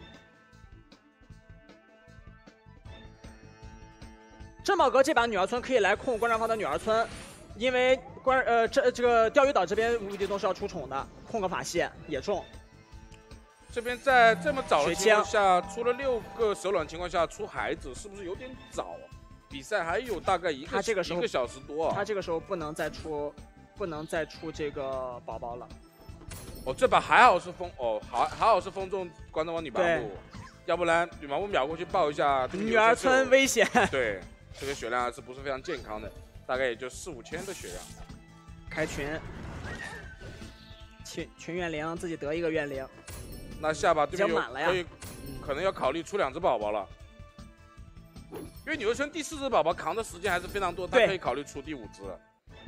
Speaker 1: 珍宝阁这把女儿村可以来控关山方的女儿村，因为这个钓鱼岛这边无底洞是要出宠的，控个法系也中。
Speaker 2: 这边在这么早的情况下出了6个手卵情况下出孩子，是不是有点早？比赛还有大概1个小时多啊。
Speaker 1: 他这个时候不能再出这个宝宝了。
Speaker 2: 哦，这把还好是还好是封中关张王女拔木，要不然女拔木秒过去抱一下。
Speaker 1: 女儿村危险。
Speaker 2: 对，这个血量还是不是非常健康的，大概也就4-5千的血量。
Speaker 1: 开群怨灵，自己得一个怨灵。
Speaker 2: 那下把对面可能要考虑出2只宝宝了，因为女儿村第4只宝宝扛的时间还是非常多，他可以考虑出第5只了，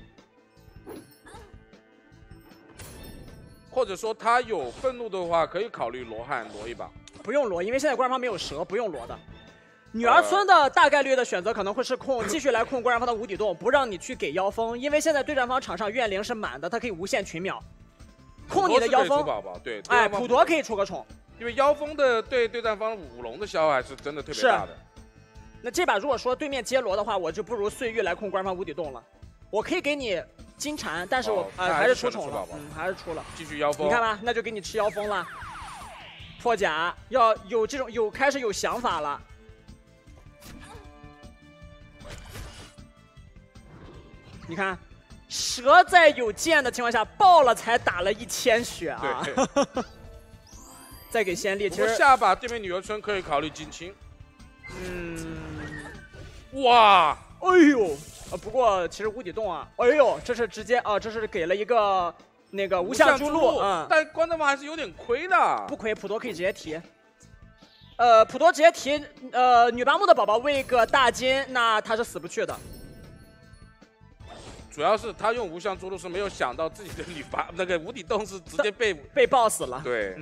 Speaker 2: 或者说他有愤怒的话，可以考虑罗汉罗一把。
Speaker 1: 不用罗，因为现在关山方没有蛇，不用罗的。女儿村的大概率的选择可能会是继续来控关山方的无底洞，不让你去给妖风，因为现在对战方场上怨灵是满的，它可以无限群秒。控你的妖风，
Speaker 2: 对，
Speaker 1: 哎，普陀可以出个宠，
Speaker 2: 因为妖风的对战方舞龙的消耗还是真的特别大的。
Speaker 1: 那这把如果说对面接罗的话，我就不如碎玉来控关山方无底洞了。我可以给你金蝉，但是我还是出宠了，还是出了。
Speaker 2: 继续妖风，
Speaker 1: 你看吧，那就给你吃妖风了。破甲要有这种开始有想法了。你看。蛇在有剑的情况下爆了才打了1000血啊！再给先烈，其实
Speaker 2: 下把对面女儿村可以考虑金青。哇，
Speaker 1: 哎呦，不过其实无底洞啊，哎呦，这是直接这是给了一个那个无相之路，
Speaker 2: 但关张方还是有点亏的。
Speaker 1: 不亏，普陀可以直接提。普陀直接提，女拔木的宝宝喂个大金，那他是死不去的。
Speaker 2: 主要是他用无相之路是没有想到自己的那个无底洞是直接
Speaker 1: 被爆死了。
Speaker 2: 对，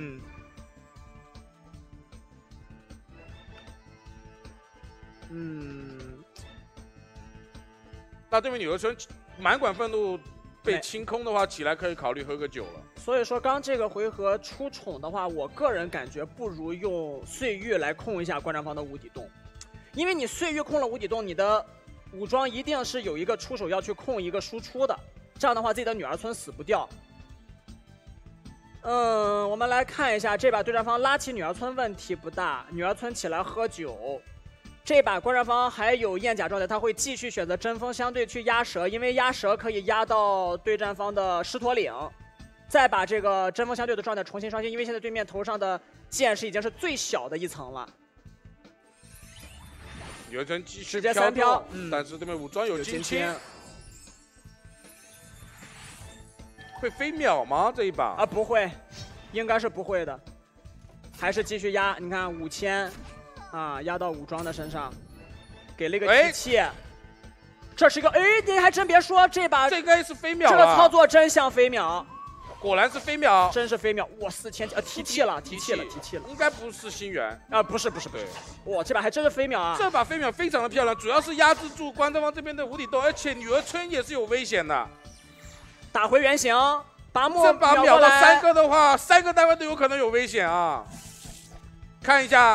Speaker 2: 那对面女儿村满管愤怒被清空的话，起来可以考虑喝个酒了。
Speaker 1: 所以说，刚这个回合出宠的话，我个人感觉不如用碎玉来控一下关张方的无底洞，因为你碎玉控了无底洞，你的武装一定是有一个出手要去控一个输出的，这样的话自己的女儿村死不掉。我们来看一下这把对战方拉起女儿村问题不大，女儿村起来喝酒， 这把观战方还有燕甲状态，他会继续选择针锋相对去压蛇，因为压蛇可以压到对战方的狮驼岭，再把这个针锋相对的状态重新刷新，因为现在对面头上的剑士已经是最小的一层了。
Speaker 2: 女儿村继续
Speaker 1: 直接3飘，
Speaker 2: 但是对面武装有金青，会飞秒吗？这一把
Speaker 1: 啊，不会，应该是不会的，还是继续压。你看5000。 啊，压到武装的身上，给了一个提气，这是一个你还真别说，这把
Speaker 2: 这个是飞秒，
Speaker 1: 这个操作真像飞秒，
Speaker 2: 果然是飞秒，
Speaker 1: 真是飞秒，哇，4000提气了，提气了，
Speaker 2: 应该不是星元
Speaker 1: 啊，不是，对，哇，这把还真是飞秒啊，
Speaker 2: 这把飞秒非常的漂亮，主要是压制住观战方这边的无底洞，而且女儿村也是有危险的，
Speaker 1: 打回原形，拔木，
Speaker 2: 这把秒到3个的话，3个单位都有可能有危险啊，看一下。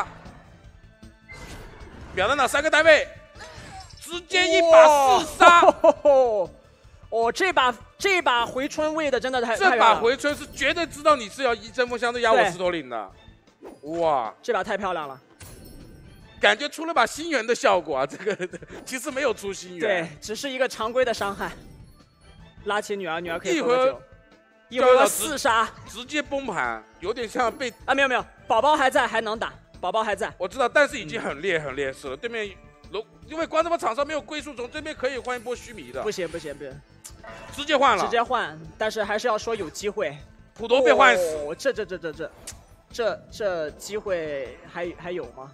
Speaker 2: 秒到哪3个单位，直接一把4杀！
Speaker 1: 哦，这把回春位的真的太
Speaker 2: 这把回春是绝对知道你是要针锋相对压我狮驼岭的，哇！
Speaker 1: 这把太漂亮了，
Speaker 2: 感觉出了把星元的效果啊！这个其实没有出星元，
Speaker 1: 对，只是一个常规的伤害。拉起女儿，女儿可以
Speaker 2: 一会儿
Speaker 1: 4杀，
Speaker 2: 直接崩盘，有点像被
Speaker 1: 啊没有，宝宝还在，还能打。 宝宝还在，
Speaker 2: 我知道，但是已经很劣势了。对面因为观战方场上没有归宿虫，这边可以换一波须弥的。不
Speaker 1: 行，
Speaker 2: 直接换了，
Speaker 1: 直接换。但是还是要说有机会。
Speaker 2: 普陀被换死，
Speaker 1: 这机会还有吗？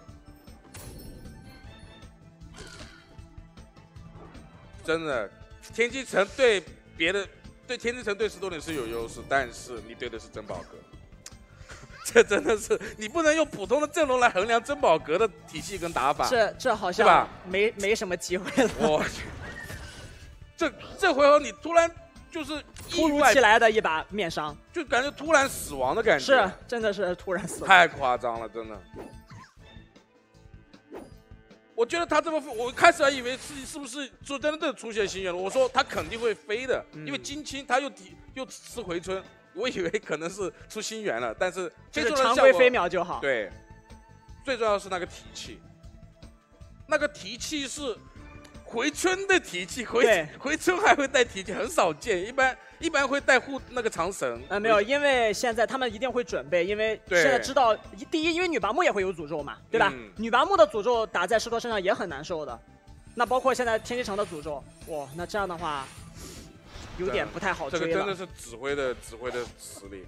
Speaker 2: 真的，天机城对天机城对狮驼岭是有优势，但是你对的是珍宝阁。 这真的是你不能用普通的阵容来衡量珍宝阁的体系跟打法。
Speaker 1: 这好像没什么机会了。
Speaker 2: 我去，这回合你突然就是
Speaker 1: 突如其来的一把面伤，
Speaker 2: 就感觉突然死亡的感觉。
Speaker 1: 是，真的是突然死亡。
Speaker 2: 太夸张了，真的。我觉得他这么，我开始还以为是不是就真的出现星元了？我说他肯定会飞的，因为金青他又吃回春。 我以为可能是出星元了，但是
Speaker 1: 就是常规飞秒就好。
Speaker 2: 对，最重要的是那个提气，那个提气是回春的提气，回春还会带提气，很少见，一般会带那个长绳。
Speaker 1: 没有，因为现在他们一定会准备，因为现在知道第一，因为女拔木也会有诅咒嘛，对吧？女拔木的诅咒打在狮驼身上也很难受的，那包括现在天机城的诅咒，哇，那这样的话。 有点不太好追了。
Speaker 2: 这个真的是指挥的实力。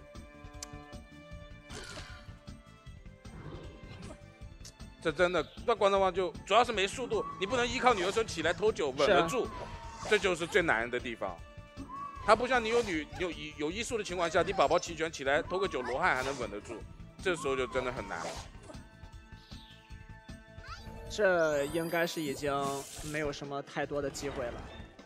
Speaker 2: 这真的，那观战方就主要是没速度，你不能依靠女儿村起来偷9稳得住，这就是最难的地方。它不像你有医术的情况下，你宝宝齐全起来偷个9罗汉还能稳得住，这时候就真的很难了。
Speaker 1: 这应该是已经没有什么太多的机会了。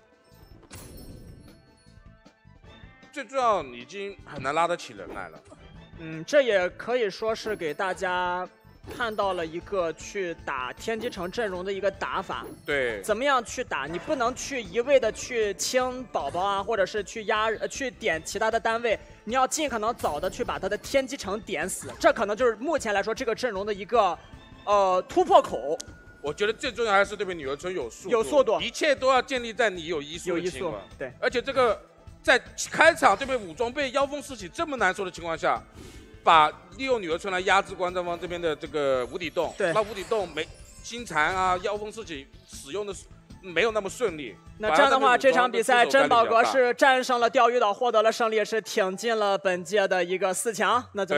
Speaker 2: 最重要，已经很难拉得起人来了。
Speaker 1: 这也可以说是给大家看到了一个去打天机城阵容的一个打法。
Speaker 2: 对，
Speaker 1: 怎么样去打？你不能去一味的去清宝宝啊，或者是去去点其他的单位，你要尽可能早的去把他的天机城点死。这可能就是目前来说这个阵容的一个突破口。我
Speaker 2: 觉得最重要还是对面女儿村有速度，一切都要建立在你有医术的情况。
Speaker 1: 对，
Speaker 2: 而且这个。 在开场对面武装被妖风四起这么难受的情况下，利用女儿村来压制观战方这边的这个无底洞，那无底洞金蝉啊、妖风四起使用的没有那么顺利。
Speaker 1: 那这样的话，这场比赛珍宝阁是战胜了钓鱼岛，获得了胜利，是挺进了本届的一个4强。那